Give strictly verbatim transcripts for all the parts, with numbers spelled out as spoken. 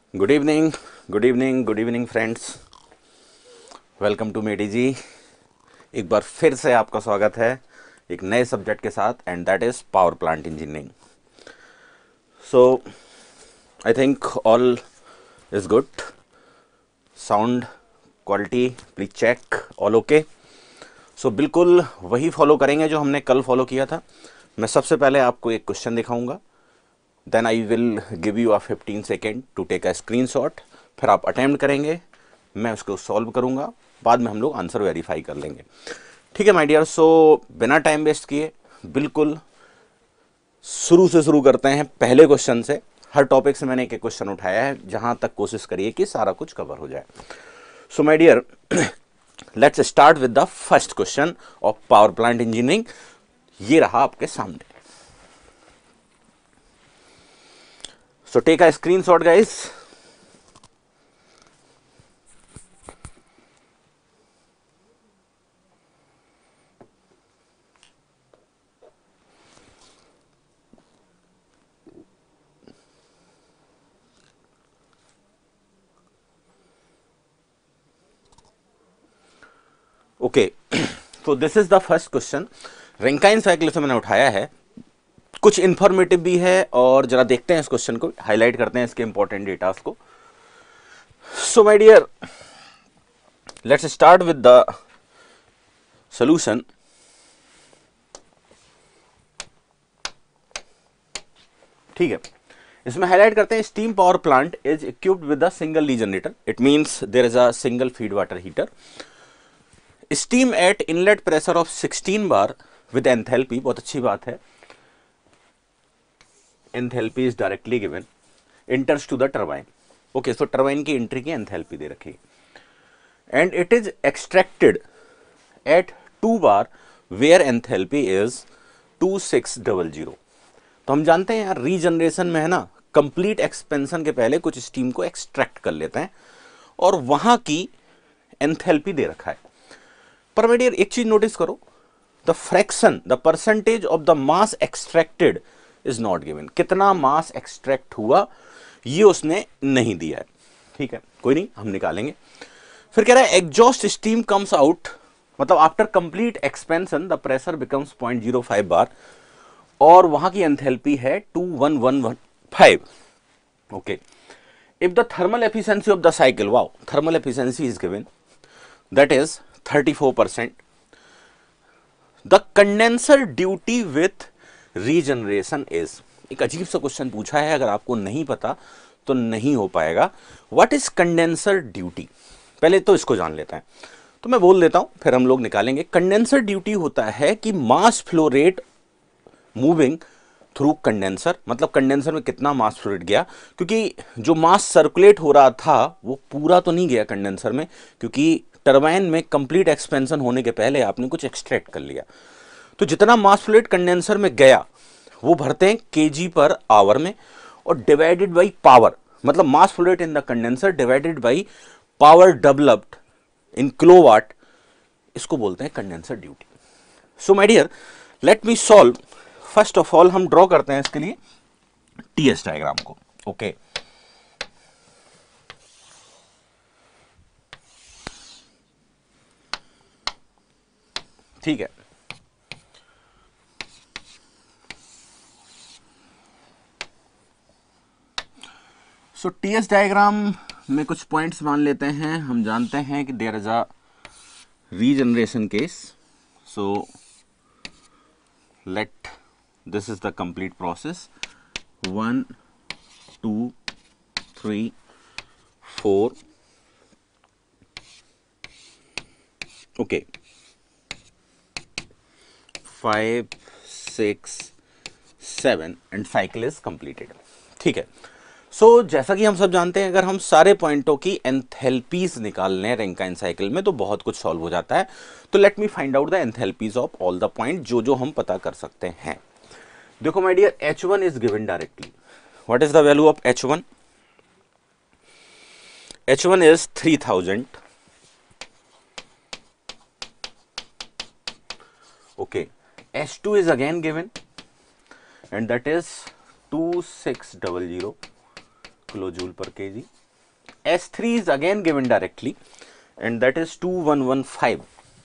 Good evening good evening good evening friends. Welcome to मेडी जी। एक बार फिर से आपका स्वागत है एक नए सब्जेक्ट के साथ, and that is power plant engineering. So I think all is good. Sound quality please check, all okay. So बिल्कुल वही फॉलो करेंगे जो हमने कल फॉलो किया था। मैं सबसे पहले आपको एक क्वेश्चन दिखाऊंगा, then I will give you a fifteen second to take a screenshot. फिर आप अटेम्प्ट करेंगे, मैं उसको सॉल्व करूंगा, बाद में हम लोग आंसर वेरीफाई कर लेंगे। ठीक है माय डियर। सो बिना टाइम वेस्ट किए बिल्कुल शुरू से शुरू करते हैं पहले क्वेश्चन से। हर टॉपिक से मैंने एक एक क्वेश्चन उठाया है, जहां तक कोशिश करिए कि सारा कुछ कवर हो जाए। So my dear, let's start with the first question of power plant engineering. ये रहा आपके सामने। So take a screenshot, guys. Okay, तो this is the first question. Rankine cycle से मैंने उठाया है, कुछ इंफॉर्मेटिव भी है, और जरा देखते हैं इस क्वेश्चन को, हाईलाइट करते हैं इसके इंपॉर्टेंट डेटास को। So my dear, let's start with the solution. ठीक है, इसमें हाईलाइट करते हैं steam power plant is equipped with a single ली generator. It means there is a single feed water heater. Steam at inlet pressure of sixteen bar with enthalpy, बहुत अच्छी बात है, enthalpy is directly given, enters to the turbine. Okay, so turbine की entry की enthalpy दे रखी, and it is extracted at two bar where enthalpy is two six double zero. तो हम जानते हैं यार, रीजनरेशन में है ना, कंप्लीट एक्सपेंशन के पहले कुछ स्टीम को एक्सट्रैक्ट कर लेते हैं, और वहां की एंथैल्पी दे रखा है। पर मेरे डियर एक चीज नोटिस करो, the fraction, the percentage of the mass extracted is not given. कितना मास एक्सट्रैक्ट हुआ ये उसने नहीं दिया है। ठीक है, कोई नहीं, हम निकालेंगे। फिर कह रहा है एग्जॉस्ट स्टीम कम्स आउट, मतलब after complete expansion the pressure becomes point zero five bar, और वहां की एंथैल्पी है two one one one five. Okay, if the thermal efficiency of the cycle, wow, thermal efficiency is given, that is thirty four percent. The condenser duty with regeneration is, एक अजीब सा question पूछा है, अगर आपको नहीं पता तो नहीं हो पाएगा। व्हाट इज कंडेंसर ड्यूटी, पहले तो इसको जान लेते हैं। तो मैं बोल देता हूं, फिर हम लोग निकालेंगे। कंडेंसर ड्यूटी होता है कि mass flow rate moving through condenser, मतलब कंडेंसर में कितना मास फ्लो रेट गया, क्योंकि जो मास सर्कुलेट हो रहा था वो पूरा तो नहीं गया कंडेंसर में, क्योंकि टरबाइन में कंप्लीट एक्सपेंशन होने के पहले आपने कुछ एक्सट्रैक्ट कर लिया। तो जितना मास फ्लो रेट कंडेंसर में गया वो भरते हैं केजी पर आवर में, और डिवाइडेड बाई पावर, मतलब mass flow rate in the condenser divided by power developed in kilowatt, इसको बोलते हैं condenser duty. So my dear, let me solve. First of all हम ड्रॉ करते हैं इसके लिए टीएस डायग्राम को। Okay okay. ठीक है, सो टीएस डायग्राम में कुछ पॉइंट्स मान लेते हैं। हम जानते हैं कि there is a regeneration case, so let this is the complete process, one two three four, okay, five six seven, and cycle is completed. ठीक है, सो so, जैसा कि हम सब जानते हैं, अगर हम सारे पॉइंटों की एंथैल्पीज निकाल लें रैंकाइन साइकिल में तो बहुत कुछ सॉल्व हो जाता है। तो let me find out the enthalpies of all the point, जो जो हम पता कर सकते हैं। देखो my dear, H one is given directly. What is the value of H one? H one is three thousand. Okay, H two is again given, and that is two six double zero kilo joule per KG. H three is again given directly and that is two one one five.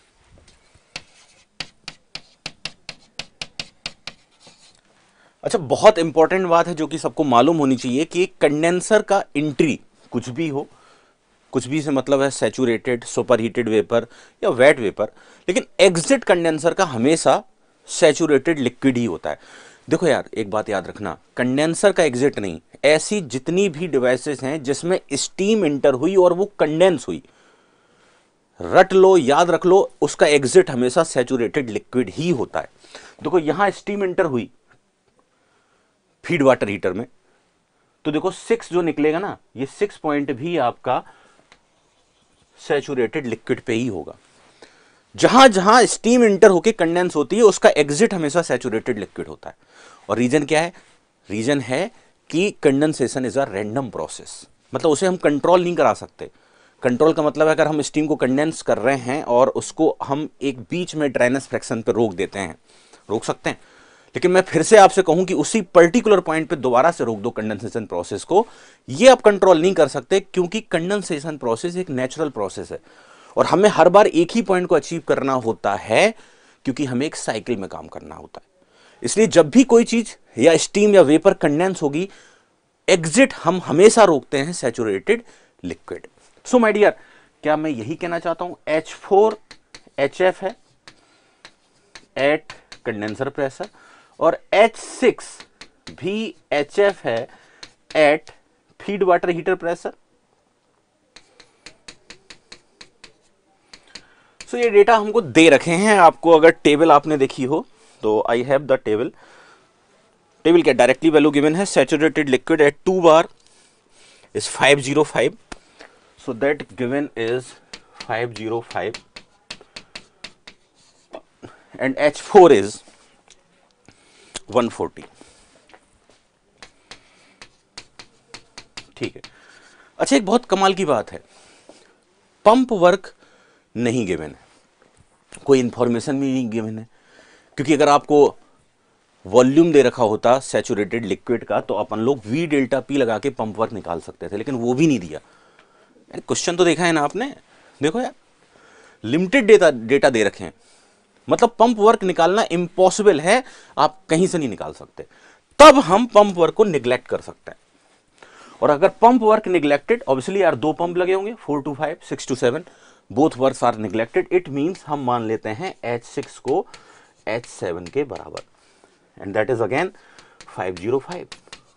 अच्छा, बहुत important बात है जो कि सबको मालूम होनी चाहिए कि कंडेंसर का एंट्री कुछ भी हो, कुछ भी से मतलब है सैचुरेटेड, सुपर हीटेड वेपर या वेट वेपर, लेकिन एग्जिट कंडेंसर का हमेशा सैचुरेटेड लिक्विड ही होता है. देखो यार, एक बात याद रखना, कंडेंसर का एग्जिट नहीं, ऐसी जितनी भी डिवाइसेस हैं जिसमें स्टीम इंटर हुई और वो कंडेंस हुई, रट लो, याद रख लो, उसका एग्जिट हमेशा सैचुरेटेड लिक्विड ही होता है. देखो यहां स्टीम इंटर हुई फीड वाटर हीटर में, तो देखो सिक्स जो निकलेगा ना, ये सिक्स पॉइंट भी आपका सैचुरेटेड लिक्विड पे ही होगा. जहां जहां स्टीम इंटर होके कंडेंस होती है उसका एग्जिट हमेशा सैचुरेटेड लिक्विड होता है. और रीजन क्या है? रीजन है कि condensation is a random process, मतलब उसे हम कंट्रोल नहीं करा सकते. कंट्रोल का मतलब है अगर हम स्टीम को कंडेंस कर रहे हैं और उसको हम एक बीच में ड्राइनेस फ्रैक्शन पे रोक देते हैं, रोक सकते हैं, लेकिन मैं फिर से आपसे कहूं कि उसी पर्टिकुलर पॉइंट पे दोबारा से रोक दो कंडेंसेशन प्रोसेस को, ये आप कंट्रोल नहीं कर सकते, क्योंकि कंडेंसेशन प्रोसेस एक नेचुरल प्रोसेस है और हमें हर बार एक ही पॉइंट को अचीव करना होता है, क्योंकि हमें एक साइकिल में काम करना होता है. इसलिए जब भी कोई चीज या स्टीम या वेपर कंडेंस होगी, एग्जिट हम हमेशा रोकते हैं saturated liquid. So my dear, क्या मैं यही कहना चाहता हूं, एच फोर एच एफ है एट कंडेंसर प्रेशर और एच सिक्स भी एच एफ है at feed water heater pressure. So ये डेटा हमको दे रखे हैं. आपको अगर टेबल आपने देखी हो तो I have the table. Table क्या, डायरेक्टली वैल्यू गिवन है, saturated liquid at two bar is five zero five, so that given is five zero five and H four is one forty. ठीक है. अच्छा, एक बहुत कमाल की बात है, पंप वर्क नहीं गिवन है, कोई इंफॉर्मेशन भी नहीं गिवन है, क्योंकि अगर आपको वॉल्यूम दे रखा होता सैचुरेटेड लिक्विड का तो अपन लोग वी डेल्टा पी लगा के पंप वर्क निकाल सकते थे, लेकिन वो भी नहीं दिया. क्वेश्चन तो देखा है ना आपने, देखो यार, लिमिटेड डेटा डेटा दे रखे हैं, मतलब पंप वर्क निकालना इम्पॉसिबल है, आप कहीं से नहीं निकाल सकते. तब हम पंप वर्क को निग्लेक्ट कर सकते हैं. और अगर पंप वर्क निग्लेक्टेड, ऑब्वियसली यार दो पंप लगे होंगे, four two five, six two seven, both works are neglected, it means हम मान लेते हैं एच सिक्स को एच सेवन के बराबर, and that is again five zero five.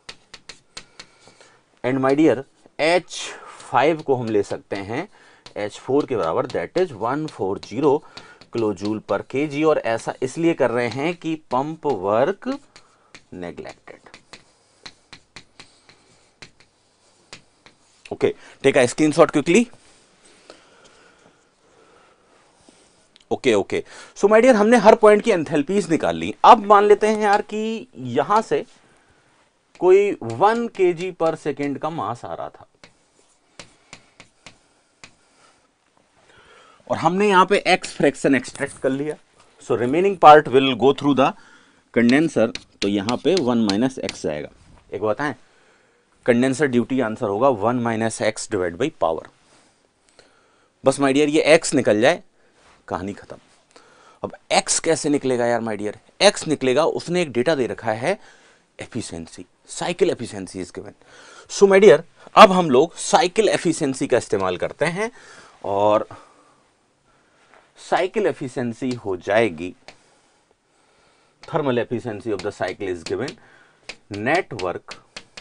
And my dear, H five को हम ले सकते हैं एच फोर के बराबर, that is one four zero kilo joule per KG. और ऐसा इसलिए कर रहे हैं कि pump work neglected. Okay, take a screenshot quickly. Okay okay so my dear, हमने हर पॉइंट की एंथैल्पीज निकाल ली. अब मान लेते हैं यार कि यहां से कोई वन केजी पर सेकेंड का मास आ रहा था और हमने यहां पे एक्स फ्रैक्शन एक्सट्रैक्ट कर लिया. So remaining part will go through the condenser, तो यहां पे वन माइनस एक्स जाएगा. एक बताएं, कंडेंसर ड्यूटी आंसर होगा one minus X divide by power. बस माय डियर, ये एक्स निकल जाए, कहानी खत्म. अब एक्स कैसे निकलेगा यार माय डियर? एक्स निकलेगा, उसने एक डेटा दे रखा है efficiency, cycle efficiency is given. So my dear, अब हम लोग साइकिल एफिशिएंसी का इस्तेमाल करते हैं और साइकिल एफिशिएंसी हो जाएगी, thermal efficiency of the cycle is given net work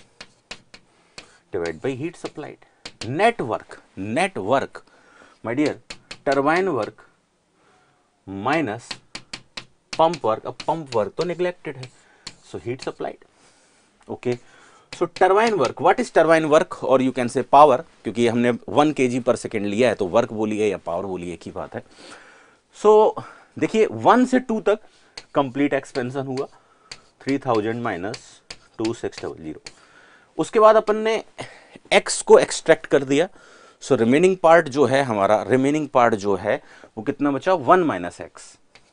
divide by heat supplied. Net work, net work my dear, turbine work minus pump work. अब पंप वर्क तो निग्लेक्टेड है, so heat supplied. Okay, so turbine work, what is turbine work, और you can say power, क्योंकि हमने one KG पर second लिया है तो वर्क बोलिए या पावर बोलिए एक ही बात है. सो so, देखिए वन से टू तक कंप्लीट एक्सपेंशन हुआ, three thousand minus two six double zero. उसके बाद अपन ने एक्स को एक्सट्रैक्ट कर दिया. सो रिमेनिंग पार्ट जो है हमारा, रिमेनिंग पार्ट जो है वो कितना बचा, one minus X,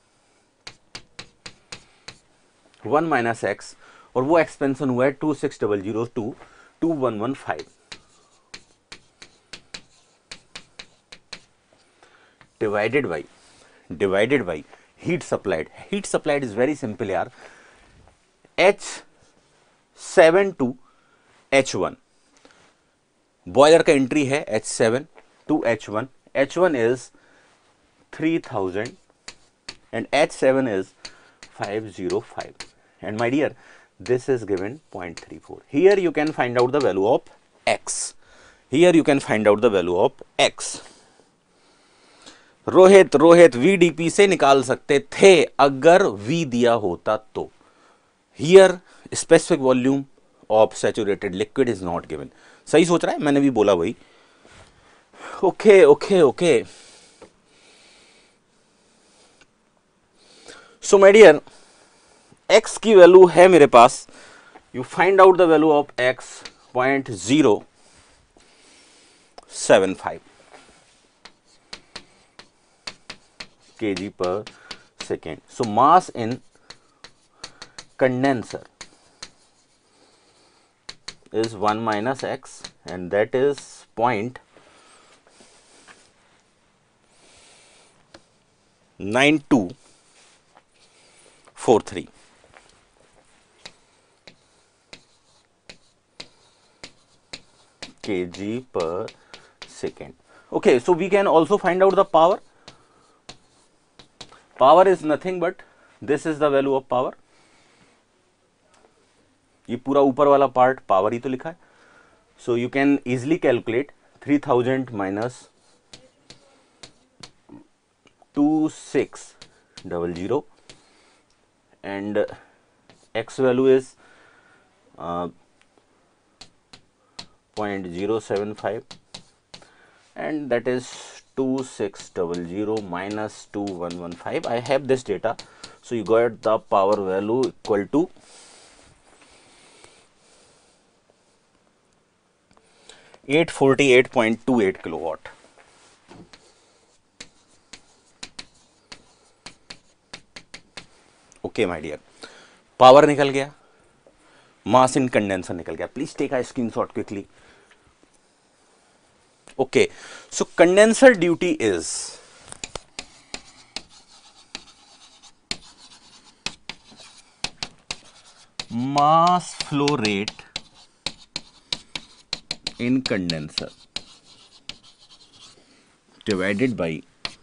one minus X, और वो एक्सपेंशन हुआ है two six double zero to two one one five. divided by divided by heat supplied. Heat supplied is very simple यार, H seven to H one. Boiler का entry है H seven to H वन. H one is three thousand and H seven is five hundred five. And my dear, this is given zero point three four. Here you can find out the value of X. Here you can find out the value of X. Rohit Rohit V D P से निकाल सकते थे अगर V दिया होता तो. Here specific volume of saturated liquid is not given. सही सोच रहा है, मैंने भी बोला वही. Okay okay okay. So my dear, x की वैल्यू है मेरे पास. You find out the value of x point zero seven five kg per second. So mass in condenser is one minus x, and that is point nine two four three. kg per second. Okay, so we can also find out the power. Power is nothing but this is the value of power. ये पूरा ऊपर वाला part power ही तो लिखा है. So you can easily calculate three thousand minus two six zero zero, and x value is uh, zero point zero seven five, and that is two six zero zero minus two one one five. I have this data, so you got the power value equal to eight forty-eight point two eight kilowatt. Okay my dear, power निकल गया, mass in condenser निकल गया. Please take a screenshot quickly. Okay, so condenser duty is mass flow rate in condenser divided by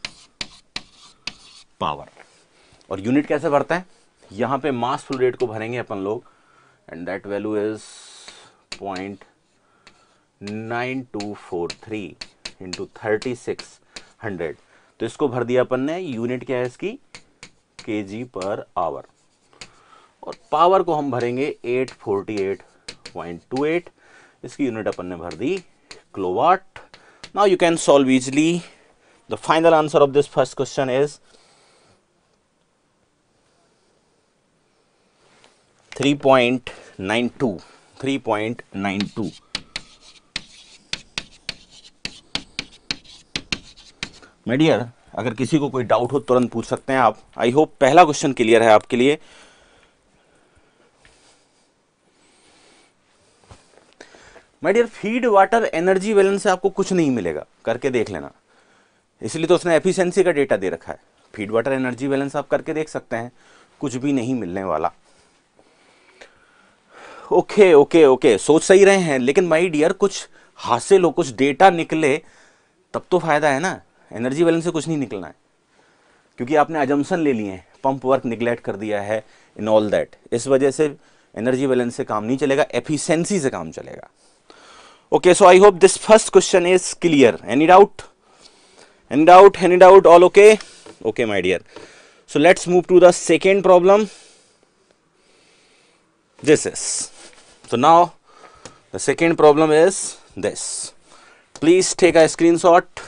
power. और unit कैसे भरता है, यहां पे मास फ्लो रेट को भरेंगे अपन लोग, and that value is point nine two four three into thirty six hundred. तो इसको भर दिया अपन ने. यूनिट क्या है इसकी, केजी पर आवर. और पावर को हम भरेंगे at forty eight point two eight. इसकी यूनिट अपन ने भर दी kilowatt. Now you can solve easily. The final answer of this first question is three point nine two. Three point nine two. My dear, अगर किसी को कोई doubt हो तुरंत पूछ सकते हैं आप. आई होप पहला क्वेश्चन क्लियर है आपके लिए. My dear, feed water energy balance से आपको कुछ नहीं मिलेगा, करके देख लेना. इसलिए तो उसने एफिशिएंसी का डेटा दे रखा है. फीड वाटर एनर्जी बैलेंस आप करके देख सकते हैं, कुछ भी नहीं मिलने वाला. ओके ओके ओके, सोच सही रहे हैं, लेकिन माय डियर कुछ हासिल हो, कुछ डेटा निकले तब तो फायदा है ना. एनर्जी बैलेंस से कुछ नहीं निकलना है, क्योंकि आपने अजम्पशन ले लिए हैं, पंप वर्क निगलेक्ट कर दिया है इन ऑल दैट. इस वजह से एनर्जी बैलेंस से काम नहीं चलेगा, एफिशिएंसी से काम चलेगा. Okay, so I hope this first question is clear. Any doubt, any doubt, any doubt, all okay. Okay my dear, so let's move to the second problem. This is, so now the second problem is this. Please take a screenshot.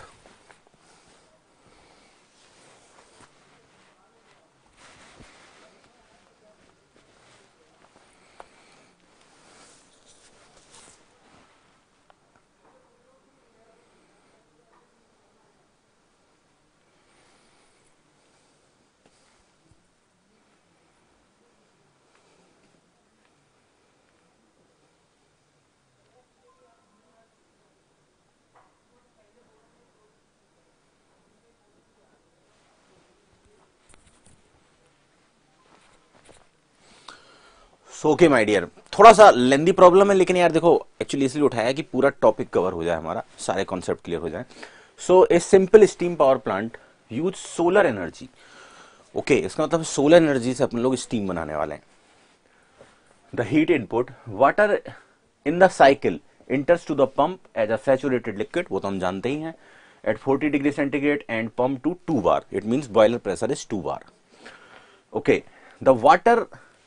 So okay my dear, थोड़ा सा लेंदी problem है, लेकिन यार देखो actually इसलिए उठाया कि पूरा टॉपिक कवर हो जाए, हमारा सारे कॉन्सेप्ट क्लियर हो जाए। So a simple steam power plant use solar energy. Okay, इसका मतलब सोलर एनर्जी से अपन लोग स्टीम बनाने वाले हैं। The heat input water in the cycle enters to the pump as a saturated liquid, वो तो हम जानते ही हैं, at forty degree centigrade and pump to two bar, it means boiler pressure is two bar. Okay, the water,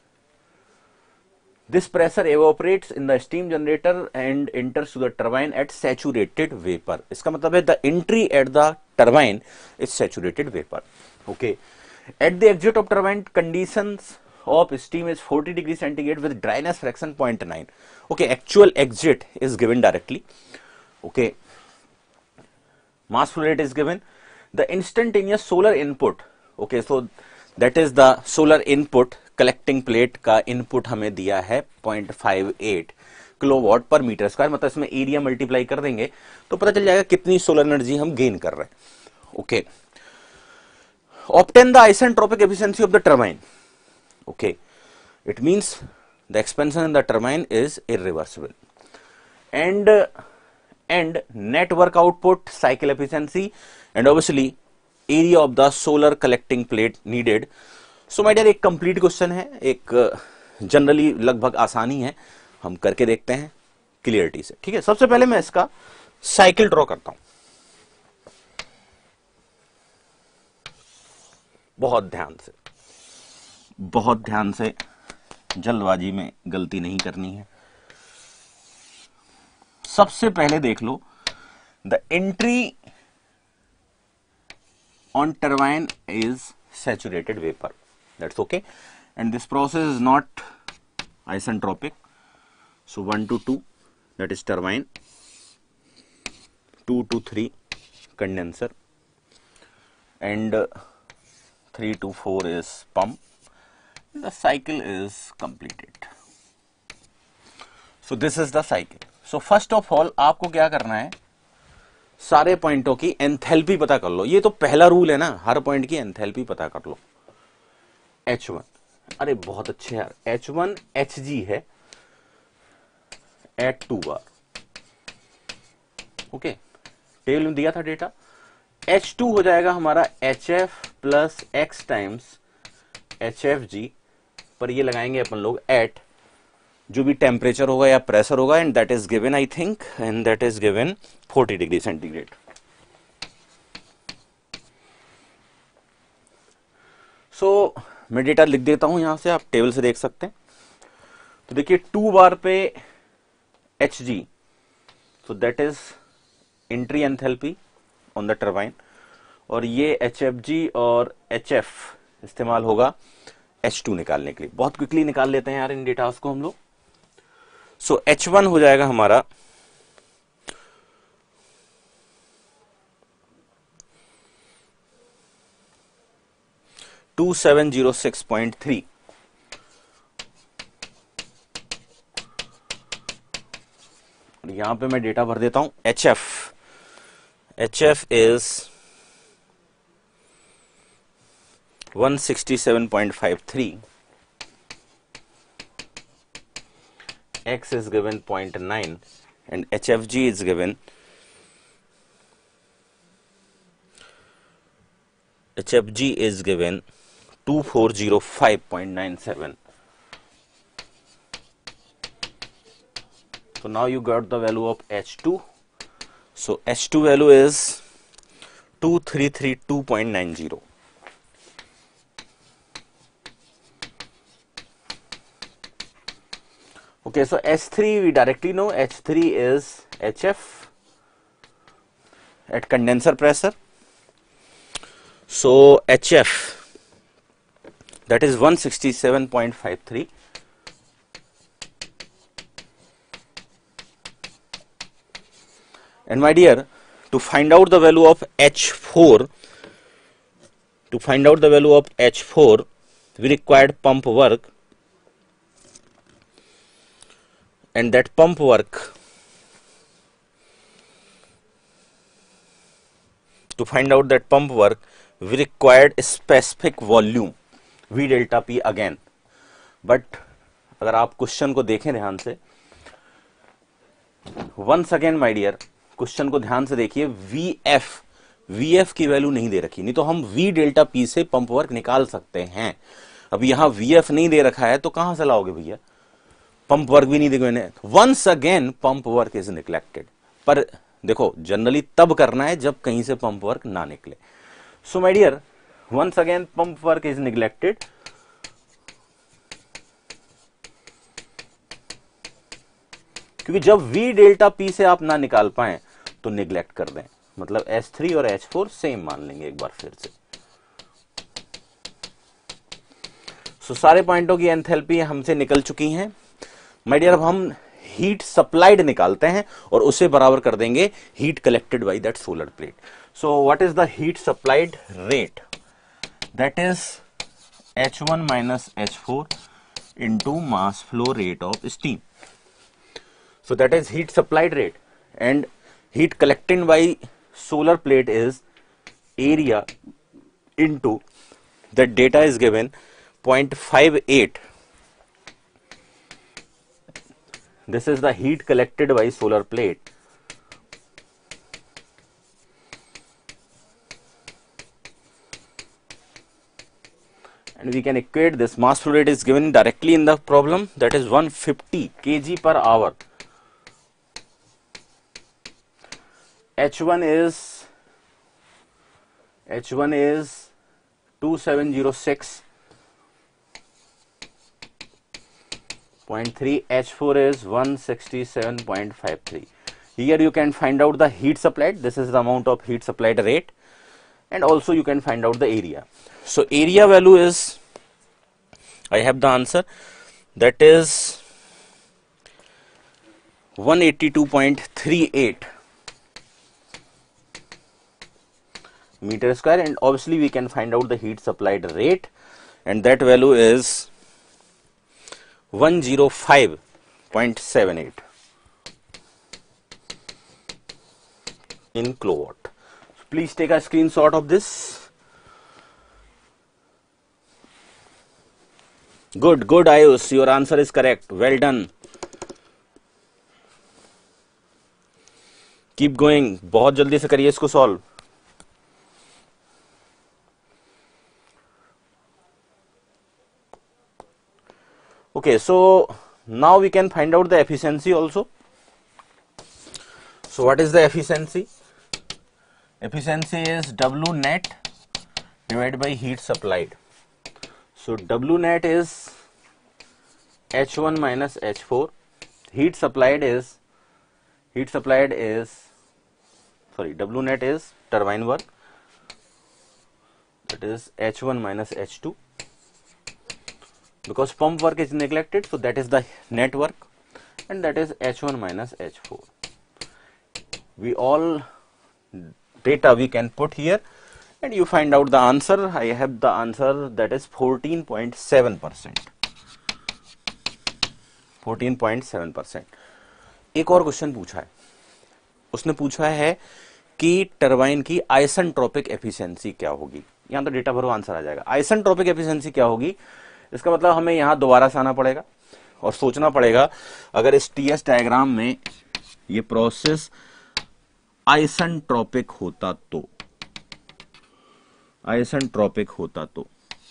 this pressure evaporates in the steam generator and enters to the turbine at saturated vapor. इसका मतलब है the entry at the turbine is saturated vapor. Okay, at the exit of turbine conditions of steam is forty degree centigrade with dryness fraction zero point nine. Okay, actual exit is given directly. Okay, mass flow rate is given. The instantaneous solar input. Okay, so that is the solar input. Collecting plate का input हमें दिया है zero point five eight kilowatt per meter square, मतलब इसमें area multiply कर देंगे तो पता चल जाएगा कितनी सोलर एनर्जी हम गेन कर रहे हैं। Okay, obtain the isentropic efficiency of the turbine. Okay, it means the expansion in the turbine is irreversible and and net work output, cycle efficiency and obviously area of the solar collecting plate needed. So my dear, एक complete question है, एक generally लगभग आसानी है, हम करके देखते हैं क्लियरिटी से। ठीक है, सबसे पहले मैं इसका साइकिल ड्रॉ करता हूं, बहुत ध्यान से, बहुत ध्यान से, जल्दबाजी में गलती नहीं करनी है। सबसे पहले देख लो, the entry on turbine is saturated vapour, that's okay, and this process is not isentropic. So one to two, that is turbine, two to three condenser, and uh, three to four is pump. The cycle is completed. So this is the cycle. So first of all आपको क्या करना है, सारे पॉइंटों की enthalpy पता कर लो। ये तो पहला रूल है ना, हर पॉइंट की एंथैल्पी पता कर लो। एच वन, अरे बहुत अच्छे यार, एच वन एच जी है at two bar. Okay, table में दिया था डेटा, एच टू हो जाएगा हमारा H F plus X times H F G, पर ये लगाएंगे अपन लोग एट जो भी टेम्परेचर होगा या प्रेशर होगा, and that is given I think, and that is given forty degree centigrade. So मैं डेटा लिख देता हूं यहां से, आप टेबल से देख सकते हैं। तो देखिए टू बार पे H G, so that is entry enthalpy on the turbine, और ये एच एफ जी और एच एफ इस्तेमाल होगा एच टू निकालने के लिए। बहुत क्विकली निकाल लेते हैं यार इन डेटास को हम लोग। सो एच वन हो जाएगा हमारा two seven zero six point three, यहां पे मैं डेटा भर देता हूं। H F H F is one sixty seven point five three, x is given zero point nine, and H F G is given H F G is given two four zero five point nine seven. So now you got the value of H two. So H two value is two three three two point nine zero. Okay, so H three we directly know, H three is H F at condenser pressure. So H F, that is one sixty-seven point five three, and my dear, to find out the value of H four, to find out the value of H four, we required pump work, and that pump work, to find out that pump work, we required a specific volume V delta P again, but अगर आप question को देखें ध्यान से, once again my dear, question को ध्यान से देखिए, वी एफ वी एफ की वैल्यू नहीं दे रखी, नहीं तो हम V डेल्टा P से पंप वर्क निकाल सकते हैं। अब यहां V F नहीं दे रखा है तो कहां से लाओगे भैया, पंप वर्क भी नहीं देखो मैंने। Once again pump work is neglected, पर देखो जनरली तब करना है जब कहीं से पंप वर्क ना निकले। So my dear, once again pump work is neglected, क्योंकि जब V डेल्टा P से आप ना निकाल पाए तो निग्लेक्ट कर दें, मतलब एच थ्री और एच फोर सेम मान लेंगे एक बार फिर से। सो so, सारे पॉइंटों की एंथैल्पी हमसे निकल चुकी हैं माय डियर। अब हम हीट सप्लाइड निकालते हैं और उसे बराबर कर देंगे heat collected by that solar plate. So what is the heat supplied rate, that is H one minus H four into mass flow rate of steam. So that is heat supplied rate, and heat collected by solar plate is area into the data is given zero point five eight. This is the heat collected by solar plate, and we can equate this. Mass flow rate is given directly in the problem, that is one hundred fifty kilograms per hour. H one is H one is two seven zero six point three, H four is one sixty-seven point five three. Here you can find out the heat supplied, this is the amount of heat supplied rate, and also you can find out the area. So area value is, I have the answer, that is one eighty-two point three eight meter square, and obviously we can find out the heat supplied rate, and that value is one oh five point seven eight in kilowatt. So please take a screenshot of this. Good, good Ayush, your answer is correct, well done. Keep going, बहुत जल्दी से करिए इसको solve. Okay, so now we can find out the efficiency also. So what is the efficiency? Efficiency is W net divided by heat supplied. So W net is H one minus H four. Heat supplied is heat supplied is sorry W net is turbine work, that is H one minus H two. Because pump work is neglected, so that is the net work, and that is H one minus H four. We all data we can put here, and you find out the answer. I have the answer, that is fourteen point seven percent. fourteen point seven percent. एक और question पूछा है, उसने पूछा है कि turbine की isentropic efficiency क्या होगी। यहाँ तो डेटा भरो, आंसर आ जाएगा। आइसेंट्रोपिक एफिशिएंसी क्या होगी, इसका मतलब हमें यहां दोबारा से आना पड़ेगा और सोचना पड़ेगा, अगर इस टीएस डायग्राम में ये प्रोसेस आइसेंट्रोपिक होता तो आइसेंट्रोपिक होता तो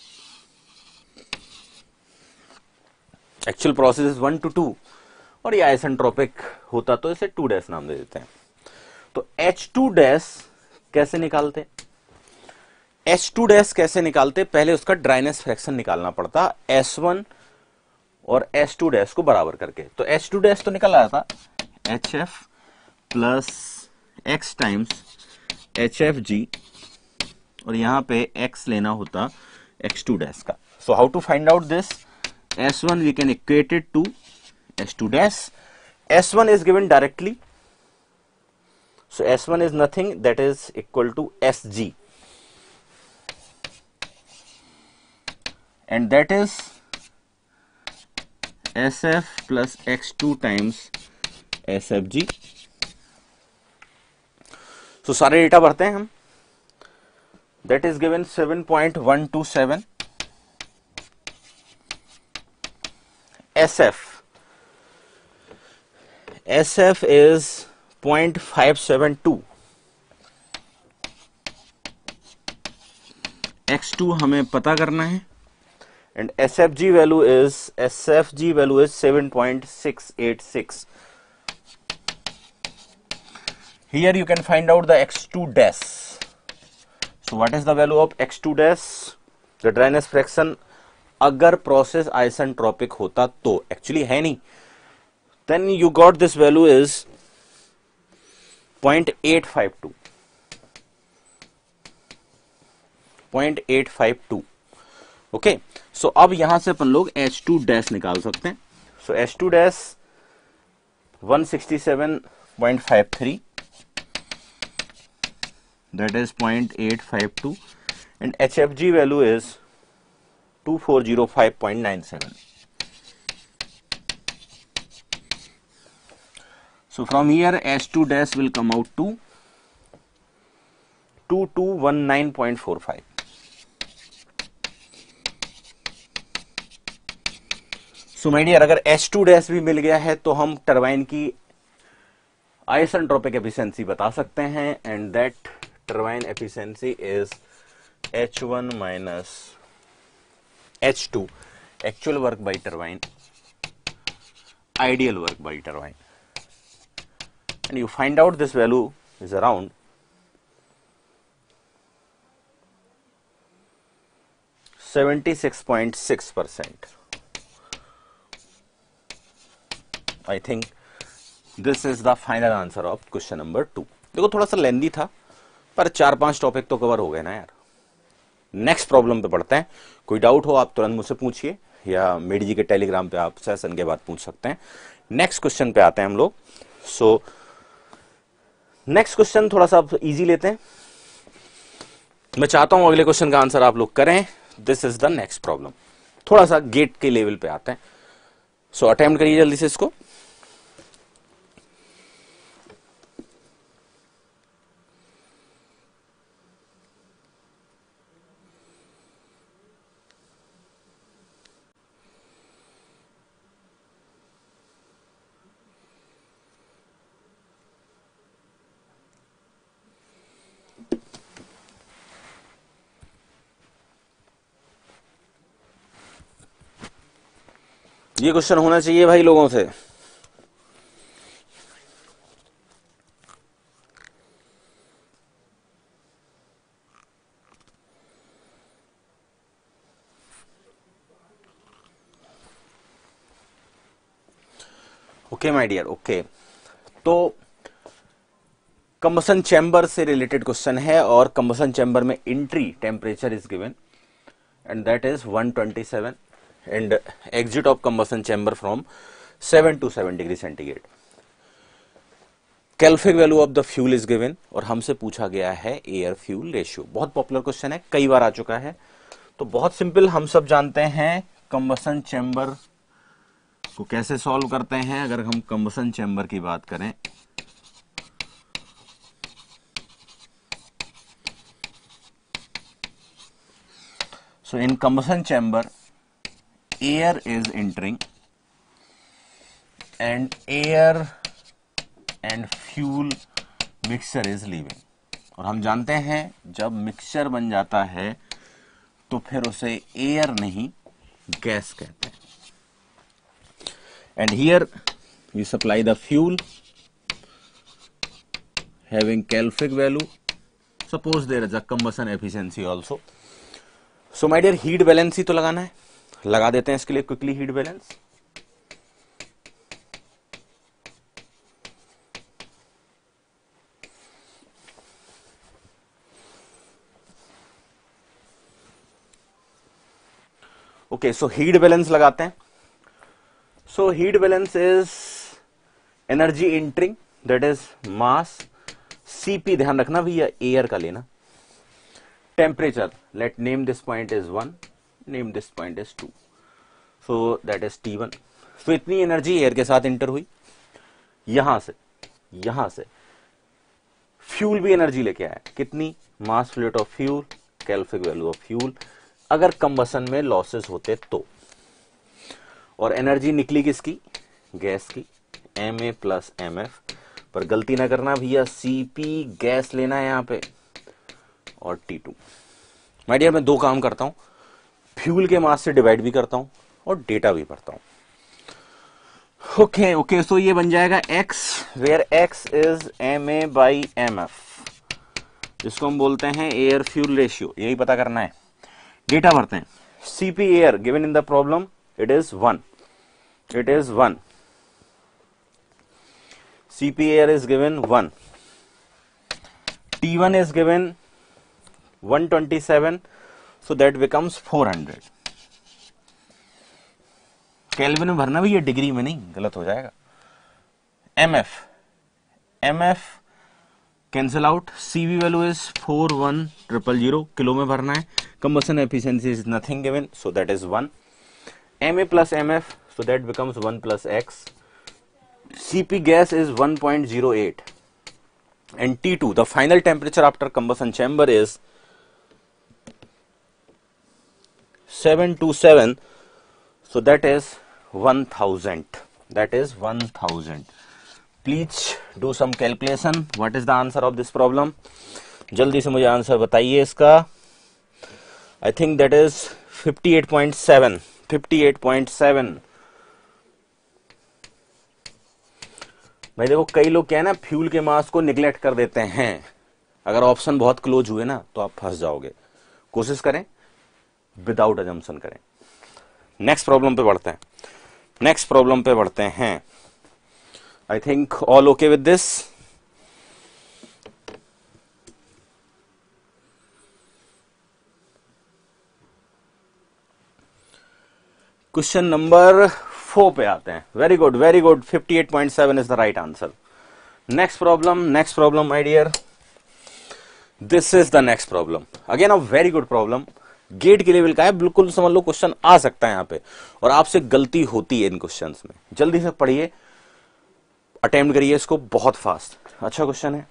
actual process is one to two, और ये आइसेंट्रोपिक होता तो इसे टू डैश नाम दे देते हैं। तो एच टू डैश कैसे निकालते, एच टू डैश कैसे निकालते, पहले उसका ड्राइनेस फ्रैक्शन निकालना पड़ता एस वन और एस टू डैश को बराबर करके। तो एच टू डैश तो निकल आया था H F plus X times H F G, और यहां पे एक्स लेना होता एक्स टू डैश का। So how to find out this, S one we can equate it to S two dash, S one is given directly, so S one is nothing, that is equal to S G, and that is S F plus X two times S F G. So सारे data भरते हैं हम. That is given seven point one two seven S F, S F is zero point five seven two, X two हमें पता करना है, and S F G value is S F G value is seven point six eight six. Here you can find out the X two dash. So what is the value of X two dash? The dryness fraction अगर process isentropic होता तो, actually है नहीं, then you got this value is zero point eight five two. zero point eight five two. Okay, so अब यहां से अपन लोग H two dash निकाल सकते हैं. So H two dash one sixty-seven point five three, that is zero point eight five two, and H F G value is two four zero five point nine seven. So from here H two dash will come out to two two one nine point four five. So my dear, अगर H two dash भी मिल गया है तो हम turbine की isentropic efficiency बता सकते हैं, and that turbine efficiency is H one minus H two, actual work by turbine, ideal work by turbine, and you find out this value is around seventy-six point six percent. I think this is the final answer of question number two. देखो थोड़ा सा लेंदी था, पर चार पांच topic तो cover हो गए ना यार. नेक्स्ट प्रॉब्लम पे पढ़ते हैं. कोई डाउट हो आप तुरंत मुझसे पूछिए, या मेडी जी के टेलीग्राम पे आप सेशन के बाद पूछ सकते हैं. नेक्स्ट क्वेश्चन पे आते हैं हम लोग. सो नेक्स्ट क्वेश्चन थोड़ा सा इजी लेते हैं. मैं चाहता हूं अगले क्वेश्चन का आंसर आप लोग करें. This is the next problem. थोड़ा सा गेट के लेवल पे आते हैं. सो अटेम्प्ट करिए जल्दी से इसको. ये क्वेश्चन होना चाहिए भाई लोगों से. Okay my dear, okay. तो कंबसन चैम्बर से रिलेटेड क्वेश्चन है, और कंबसन चैम्बर में entry temperature is given and that is one twenty-seven, and exit of combustion chamber from seven to seven degree centigrade. Calorific value of the fuel is given, और हमसे पूछा गया है air fuel ratio. बहुत popular question है, कई बार आ चुका है. तो बहुत सिंपल, हम सब जानते हैं कंबसन चैम्बर को कैसे सॉल्व करते हैं. अगर हम कंबसन चैम्बर की बात करें, so in combustion chamber air is entering and air and fuel mixture is leaving. और हम जानते हैं जब मिक्सचर बन जाता है तो फिर उसे एयर नहीं गैस कहते हैं. and here you supply the fuel having calorific value. suppose there is a combustion efficiency also. so my dear, heat balance ही तो लगाना है, लगा देते हैं इसके लिए quickly heat balance. Okay, so heat balance लगाते हैं. So heat balance is energy entering, that is mass. CP ध्यान रखना भैया, एयर का लेना. Temperature, let name this point is one, name this point as two, so that is T one. so इतनी energy air के साथ inter हुई. यहां से यहां से फ्यूल भी एनर्जी लेके आया. कितनी? Mass fluid of fuel, calorific value of fuel. अगर कंबसन में लॉसेस होते तो, और एनर्जी निकली किसकी, गैस की, M A plus M F. पर गलती ना करना भैया, सी पी गैस लेना है यहाँ पे और टी टू। माय डियर मैं दो काम करता हूं, फ्यूल के मास से डिवाइड भी करता हूं और डेटा भी पढ़ता हूं। ओके ओके सो ये बन जाएगा x where x is M A by M F, जिसको हम बोलते हैं एयर फ्यूल रेशियो, यही पता करना है। डेटा भरते हैं, CP air given in the problem it is one, it is one, CP air is given one, T one is given one twenty seven, so that becomes four hundred. Kelvin में भरना भी, ये degree में नहीं, गलत हो जाएगा। MF, MF cancel out, CV value is four one triple zero, kilo में भरना है। Combustion efficiency is nothing given, so that is one. MA plus MF, so that becomes one plus X. CP gas is one point zero eight and T two, the final temperature after combustion chamber is seven twenty-seven, so that is one thousand, that is one thousand. Please do some calculation. What is the answer of this problem? जल्दी से मुझे answer बताइए इसका। I think that is fifty-eight point seven, fifty-eight point seven. भाई देखो, कई लोग क्या है ना, फ्यूल के मास को निगलेक्ट कर देते हैं। अगर ऑप्शन बहुत क्लोज हुए ना तो आप फंस जाओगे। कोशिश करें विदाउट अजम्पशन करें। नेक्स्ट प्रॉब्लम पे बढ़ते हैं, नेक्स्ट प्रॉब्लम पे बढ़ते हैं। I think all okay with this. Question number four पे आते हैं। Very good very good, fifty eight point seven is the right answer. Next problem, next problem my dear, this is the next problem. Again a very good problem, GATE के level का है, बिल्कुल समझ लो question आ सकता है यहाँ पे, और आपसे गलती होती है इन क्वेश्चंस में। जल्दी से पढ़िए, अटेम्प्ट करिए इसको, बहुत फास्ट। अच्छा क्वेश्चन है।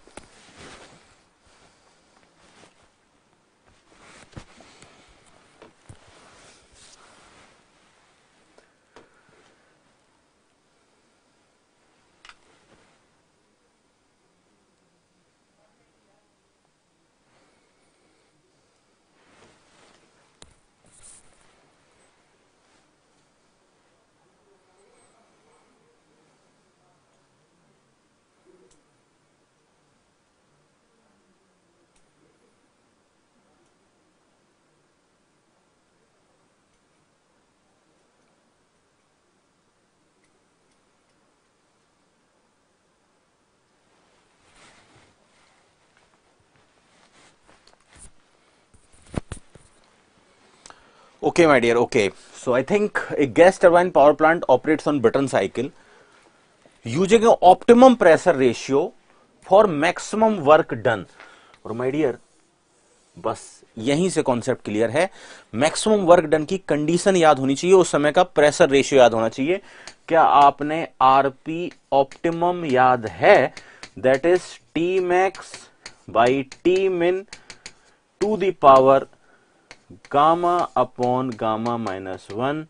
Okay, my dear, okay. So I think a gas turbine power plant operates on Brayton cycle using an optimum pressure ratio for maximum work done. और my dear, बस यहीं से कॉन्सेप्ट क्लियर है। Maximum work done की condition याद होनी चाहिए, उस समय का प्रेशर रेशियो याद होना चाहिए। क्या आपने आरपी ऑप्टिमम याद है? That is T max by T min to the power gamma upon gamma minus one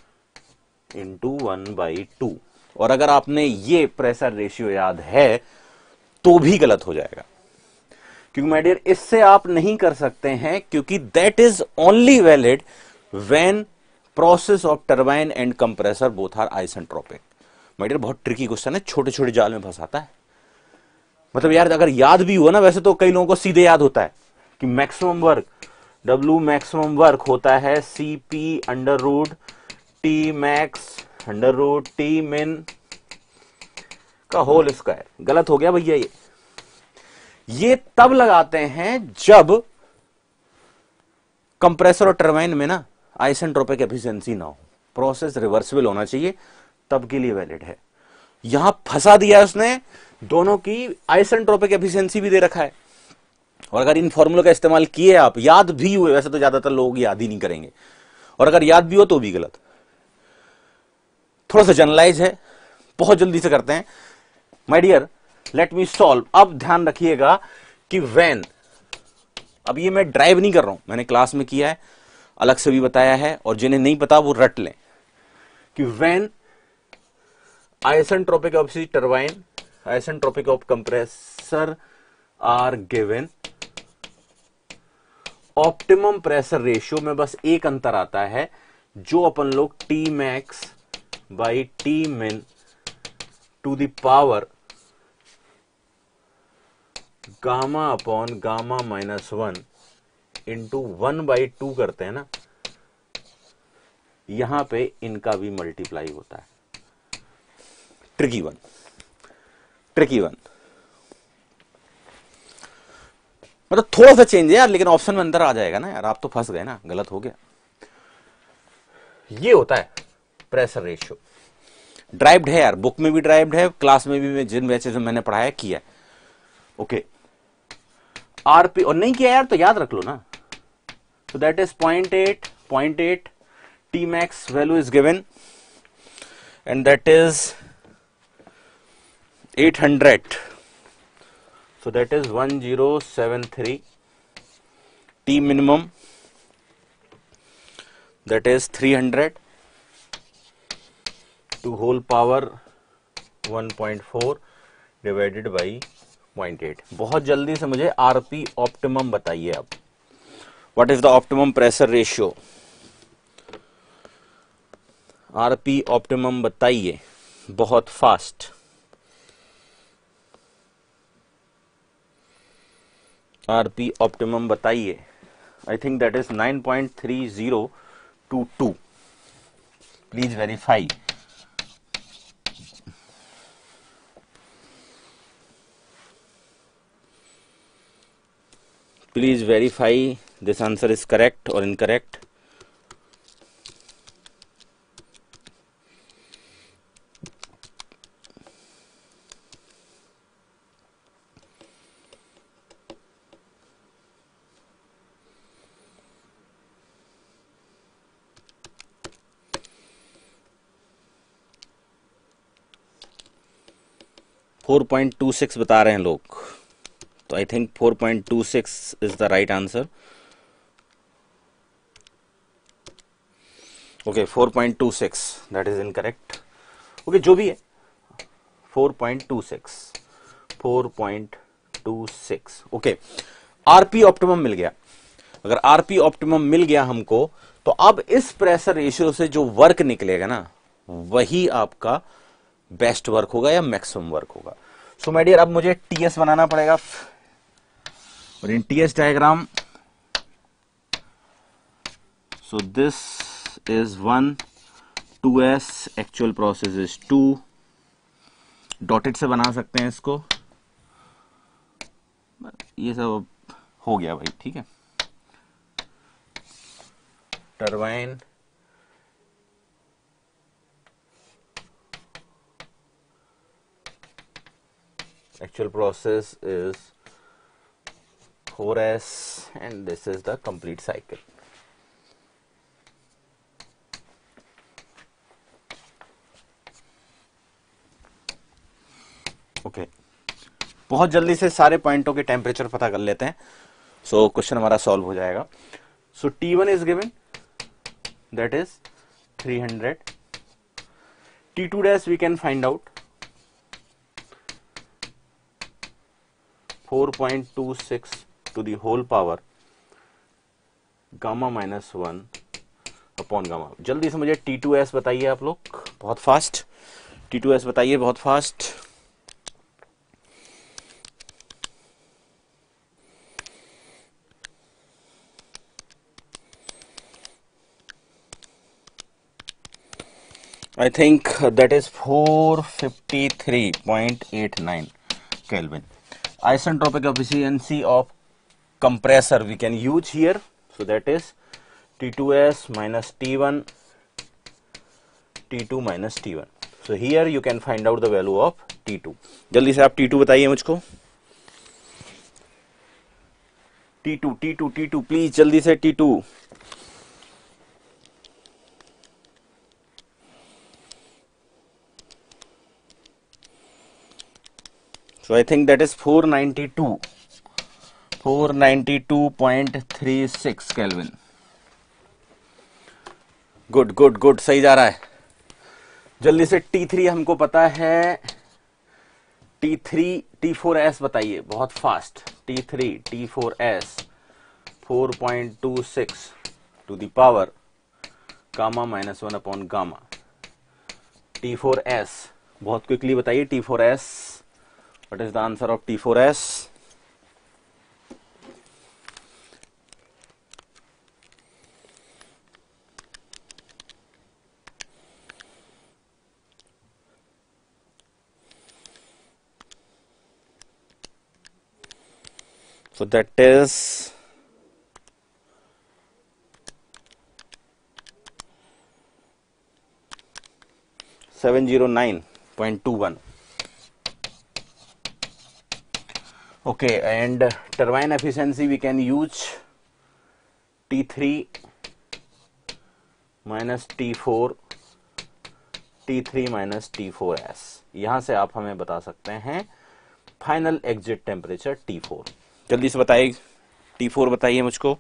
into one by two. और अगर आपने ये प्रेशर रेशियो याद है तो भी गलत हो जाएगा, क्योंकि माय डियर इससे आप नहीं कर सकते हैं, क्योंकि that is only valid when process of turbine and compressor both are isentropic. My dear बहुत ट्रिकी क्वेश्चन है, छोटे छोटे जाल में फंसाता है। मतलब यार अगर याद भी हुआ ना, वैसे तो कई लोगों को सीधे याद होता है कि maximum work W maximum work होता है C P under root T max under root T min का होल स्क्वायर। गलत हो गया भैया। ये ये तब लगाते हैं जब कंप्रेसर और टरबाइन में ना आइसेंट्रोपिक एफिशिएंसी ना हो, प्रोसेस रिवर्सिबल होना चाहिए, तब के लिए वैलिड है। यहां फंसा दिया उसने, दोनों की आइसेंट्रोपिक एफिशिएंसी भी दे रखा है। और अगर इन फॉर्मूलों का इस्तेमाल किए, आप याद भी हुए, वैसे तो ज्यादातर लोग याद ही नहीं करेंगे, और अगर याद भी हो तो भी गलत। थोड़ा सा जनरलाइज है, बहुत जल्दी से करते हैं। My dear let me solve. अब ध्यान रखिएगा कि व्हेन, अब ये मैं ड्राइव नहीं कर रहा हूं, मैंने क्लास में किया है, अलग से भी बताया है, और जिन्हें नहीं पता वो रट लें कि when isentropic of turbine, isentropic of compressor are given, optimum pressure ratio में बस एक अंतर आता है, जो अपन लोग T max by T min to the power gamma upon gamma minus one into one by two करते हैं ना, यहां पे इनका भी मल्टीप्लाई होता है। ट्रिकी वन, ट्रिकी वन मतलब थोड़ा सा चेंज है यार, लेकिन ऑप्शन में अंदर आ जाएगा ना यार, आप तो फंस गए ना, गलत हो गया। ये होता है प्रेशर रेशियो, ड्राइव्ड है यार, बुक में भी ड्राइव्ड है, क्लास में भी मैं जिन बैचेस में मैंने पढ़ाया किया है। ओके, आरपी और नहीं किया यार तो याद रख लो ना। So that is zero point eight, zero point eight T max value is given and that is eight hundred. So that is one thousand seventy-three. T minimum that is three hundred to whole power one point four divided by zero point eight. बहुत जल्दी से मुझे RP optimum बताइए अब। What is the optimum pressure ratio? RP optimum बताइए बहुत fast. RP optimum बताइए। I think that is nine point three zero to two. Please verify. Please verify this answer is correct or incorrect. Four point two six बता रहे हैं लोग, तो I think four point two six is the right answer. Okay, four point two six that is incorrect. Okay, जो भी है four point two six, four point two six. Okay, RP optimum मिल गया। अगर आरपी ऑप्टिमम मिल गया हमको, तो अब इस प्रेशर रेशियो से जो वर्क निकलेगा ना, वही आपका बेस्ट वर्क होगा या मैक्सिमम वर्क होगा। सो माय डियर, अब मुझे टीएस बनाना पड़ेगा, और in TS diagram, so this is one, two S, actual process is two, dotted से बना सकते हैं इसको, ये सब हो गया भाई, ठीक है। Turbine actual process is four S and this is the complete cycle. Okay okay. बहुत जल्दी से सारे पॉइंटों के टेम्परेचर पता कर लेते हैं, सो so, क्वेश्चन हमारा सॉल्व हो जाएगा। So T one is given, that is three hundred. T two dash we can find out four point two six to the whole power gamma minus one upon gamma. जल्दी से मुझे T to S बताइए आप लोग, बहुत fast. T to S बताइए बहुत fast. I think that is four fifty-three point eight nine Kelvin. Isentropic efficiency of compressor we can use here, so that is T two S minus T one, T two minus T one. So here you can find out the value of T two. जल्दी से आप T two बताइए मुझको। T two, T two, T two, please जल्दी से T two। So I think that is four ninety-two, four ninety-two point three six Kelvin. Good, good, good, सही जा रहा है। जल्दी से टी थ्री हमको पता है, T three T four S बताइए बहुत fast. T three T four S four point two six to the power gamma minus one upon gamma. T four S बहुत क्विकली बताइए, T four S, what is the answer of T four S? So that is seven oh nine point two one. Okay, and turbine efficiency we can use T three minus T four, T three minus T four S. यहां से आप हमें बता सकते हैं final exit temperature T four. जल्दी से बताइए, T four बताइए मुझको।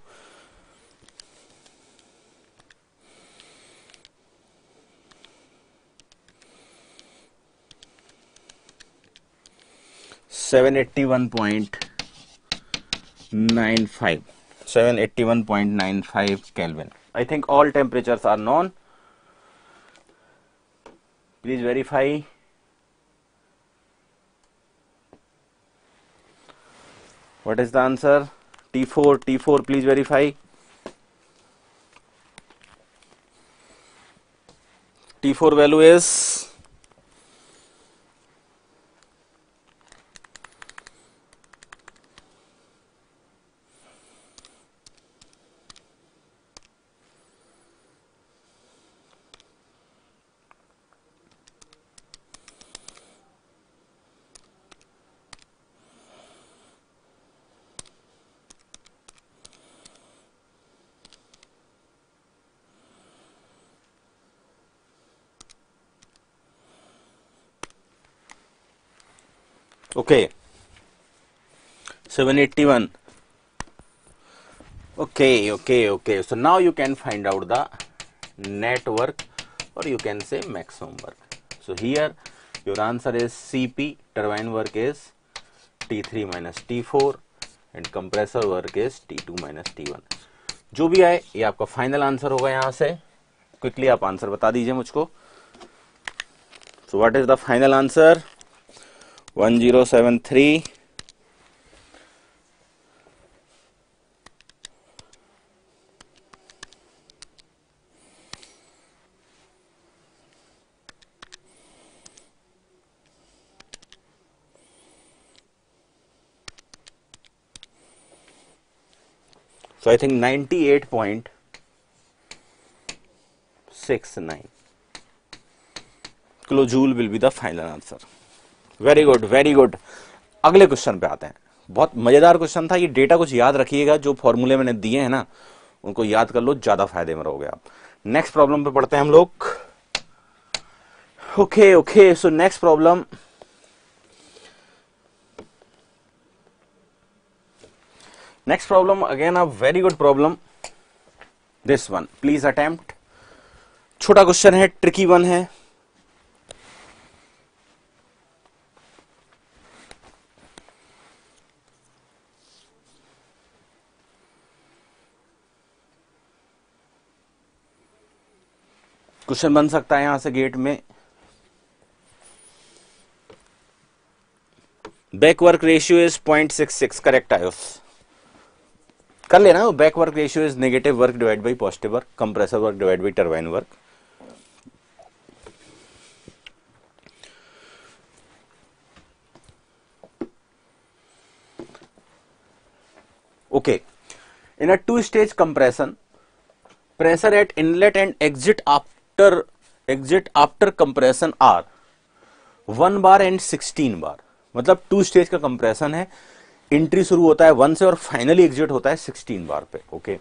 seven eighty-one point nine five, seven eighty-one point nine five Kelvin. I think all temperatures are known. Please verify. What is the answer? T four, T four, please verify. T four value is okay, seven eighty-one. Okay, okay, okay. So now you can find out the net work, or you can say maximum work. So here your answer is C P, turbine work is T three minus T four and compressor work is T two minus T one. जो भी आए ये आपका final answer होगा। यहां से quickly आप answer बता दीजिए मुझको। So what is the final answer? one zero seven three. So I think ninety-eight point six nine kilojoule will be the final answer. Very good, very good. अगले question पे आते हैं। बहुत मजेदार क्वेश्चन था ये। डेटा कुछ याद रखिएगा, जो फॉर्मूले मैंने दिए हैं ना उनको याद कर लो, ज्यादा फायदे में रहोगे आप। नेक्स्ट प्रॉब्लम पे पढ़ते हैं हम लोग। Okay okay, so next problem, next problem again a very good problem, this one please attempt. छोटा क्वेश्चन है, ट्रिकी वन है। क्वेश्चन बन सकता है यहां से गेट में, back work ratio is point six six, correct आयो कर लेना। Back work ratio is negative work divide by positive work, compressor work divide by turbine work. Okay, in a two stage compression, pressure at inlet and exit after exit after compression are one bar and sixteen bar. मतलब two stage का compression है, entry शुरू होता है one से और finally exit होता है सिक्सटीन बार पे। Okay,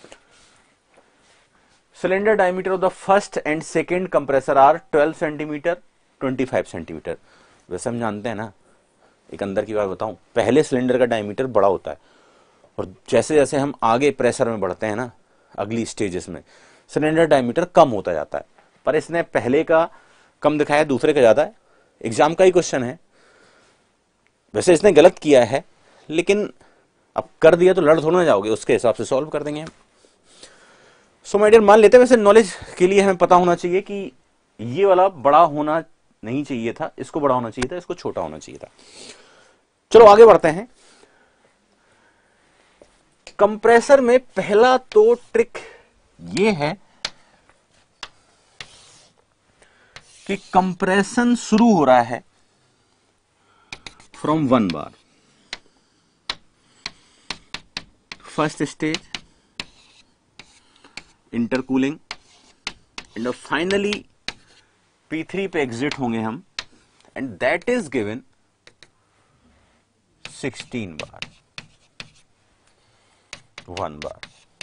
cylinder diameter of the first and second compressor are twelve centimeter, twenty five centimeter. वैसे हम जानते हैं ना, एक अंदर की बात बताऊं, पहले सिलेंडर का डायमीटर बड़ा होता है और जैसे जैसे हम आगे प्रेशर में बढ़ते हैं ना, अगली स्टेजेस में सिलेंडर डायमीटर कम होता जाता है। पर इसने पहले का कम दिखाया, दूसरे का ज्यादा है। एग्जाम का ही क्वेश्चन है, वैसे इसने गलत किया है, लेकिन अब कर दिया तो लड़ थोड़ा ना जाओगे, उसके हिसाब से सॉल्व कर देंगे हम। सो माय डियर, मान लेते हैं, वैसे नॉलेज के लिए हमें पता होना चाहिए कि ये वाला बड़ा होना नहीं चाहिए था, इसको बड़ा होना चाहिए था, इसको छोटा होना चाहिए था। चलो आगे बढ़ते हैं। कंप्रेसर में पहला तो ट्रिक ये है कि कंप्रेशन शुरू हो रहा है from one bar, first stage intercooling, and finally P three पे एग्जिट होंगे हम, and that is given sixteen bar, one bar.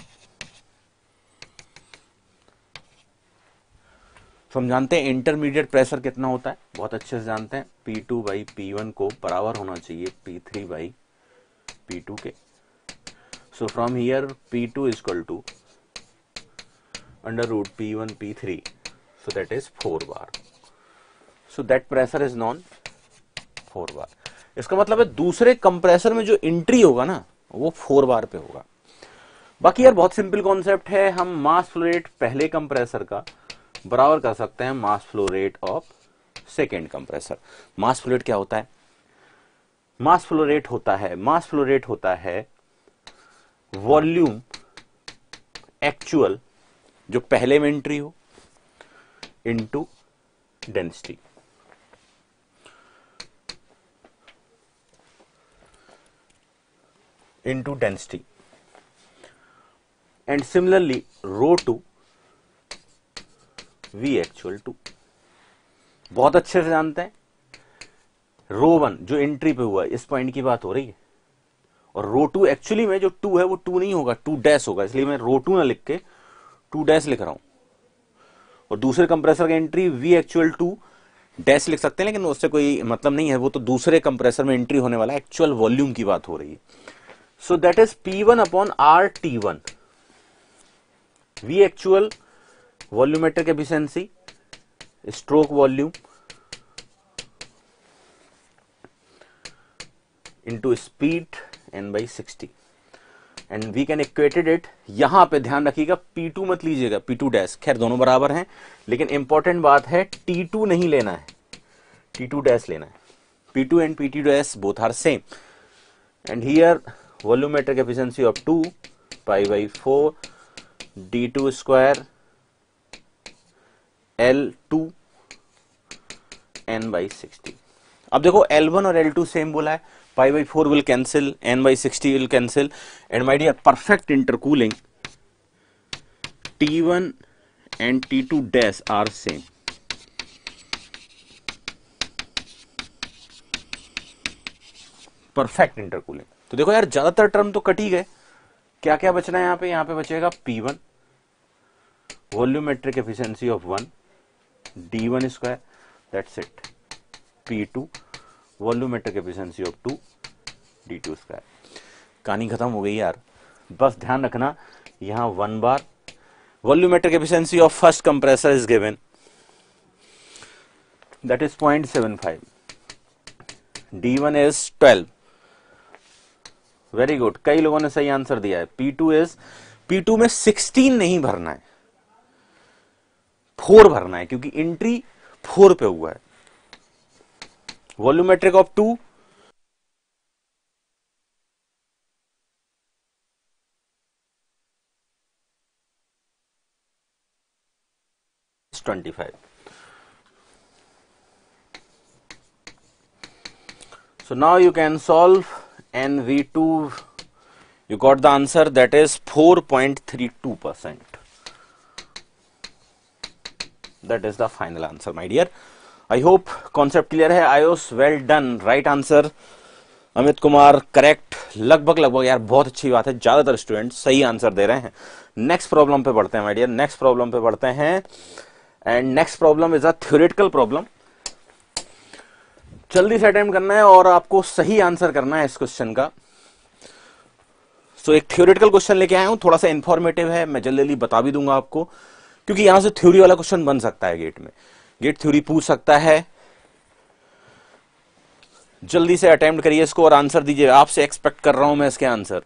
तो हम जानते हैं इंटरमीडिएट प्रेशर कितना होता है, बहुत अच्छे से जानते हैं, P two by P one को बराबर होना चाहिए P three by P two के। So from here P two is equal to under root P one P three, so that is four bar. So that pressure is known four bar. इसका मतलब है दूसरे compressor में जो entry होगा ना वो फोर बार पे होगा। बाकी यार बहुत सिंपल कॉन्सेप्ट है, हम मास फ्लो रेट पहले कंप्रेसर का बराबर कर सकते हैं mass flow rate of second compressor. Mass flow rate क्या होता है? मास फ्लो रेट होता है मास फ्लो रेट होता है वॉल्यूम एक्चुअल जो पहले में एंट्री हो into density. Into density and similarly rho two V actual two. बहुत अच्छे से जानते हैं, रो वन जो एंट्री पे हुआ है इस पॉइंट की बात हो रही है, और रो टू एक्चुअली में जो टू है वो टू नहीं होगा, टू डैश होगा, इसलिए मैं रो टू ना लिख के टू डैश लिख रहा हूं। और दूसरे कंप्रेसर का entry V actual two dash लिख सकते हैं, लेकिन उससे कोई मतलब नहीं है, वो तो दूसरे कंप्रेसर में एंट्री होने वाला एक्चुअल वॉल्यूम की बात हो रही है। So that is P one upon R T one, V actual volumetric efficiency, stroke volume into speed N by sixty, and we can equated it. यहां पे ध्यान रखिएगा पी टू मत लीजिएगा, पी टू डैश, खैर दोनों बराबर हैं, लेकिन इंपॉर्टेंट बात है टी टू नहीं लेना है, टी टू डैश लेना है। P two and P T dash both are same, and here volumetric efficiency of two pi by four D two square L two N by sixty. अब देखो L one और L two same बोला है, pi by four will cancel, N by sixty will cancel, and my dear perfect intercooling T one and T two dash are same. Perfect intercooling. तो देखो यार ज्यादातर term तो cut ही गए, क्या क्या बचना है यहाँ पे? यहाँ पे बचेगा P one volumetric efficiency of one D one square, that's it. P two volumetric efficiency of two D two square. कहानी खत्म हो गई यार। बस ध्यान रखना यहां वन बार, volumetric efficiency of first compressor is given, that is point seven five, D one is twelve. Very good, कई लोगों ने सही आंसर दिया है। P two is, P two में सिक्सटीन नहीं भरना है, फोर भरना है, क्योंकि एंट्री फोर पे हुआ है। Volumetric of two twenty five. So now you can solve N V two, you got the answer, that is four point three two percent. That is the final answer my dear. I hope concept clear है। Ayush well done, right answer। Amit Kumar correct, लगभग लगभग यार बहुत अच्छी बात है, ज्यादातर student सही आंसर दे रहे हैं। नेक्स्ट प्रॉब्लम पे बढ़ते हैं माय डियर, नेक्स्ट प्रॉब्लम पे बढ़ते हैं, and next problem is a theoretical problem. जल्दी से अटेम्प्ट करना है और आपको सही आंसर करना है इस क्वेश्चन का। सो so, एक थ्योरेटिकल क्वेश्चन लेके आया हूं, थोड़ा सा इंफॉर्मेटिव है, मैं जल्दी जल्दी बता भी दूंगा आपको, क्योंकि यहां से थ्योरी वाला क्वेश्चन बन सकता है गेट में। गेट थ्योरी पूछ सकता है। जल्दी से अटेम्प्ट करिए इसको और आंसर दीजिए, आपसे एक्सपेक्ट कर रहा हूं मैं इसके आंसर।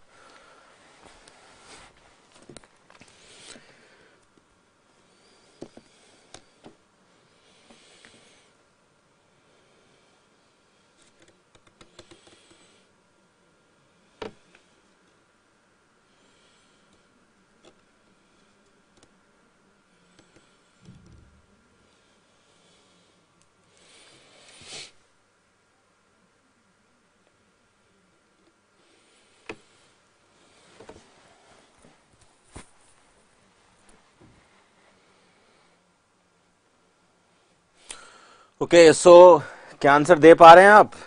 ओके सो क्या आंसर दे पा रहे हैं आप?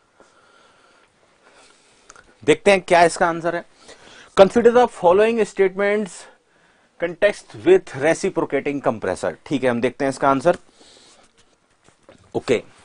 देखते हैं क्या इसका आंसर है। Consider the following statements context with reciprocating compressor. ठीक है, हम देखते हैं इसका आंसर। Okay okay.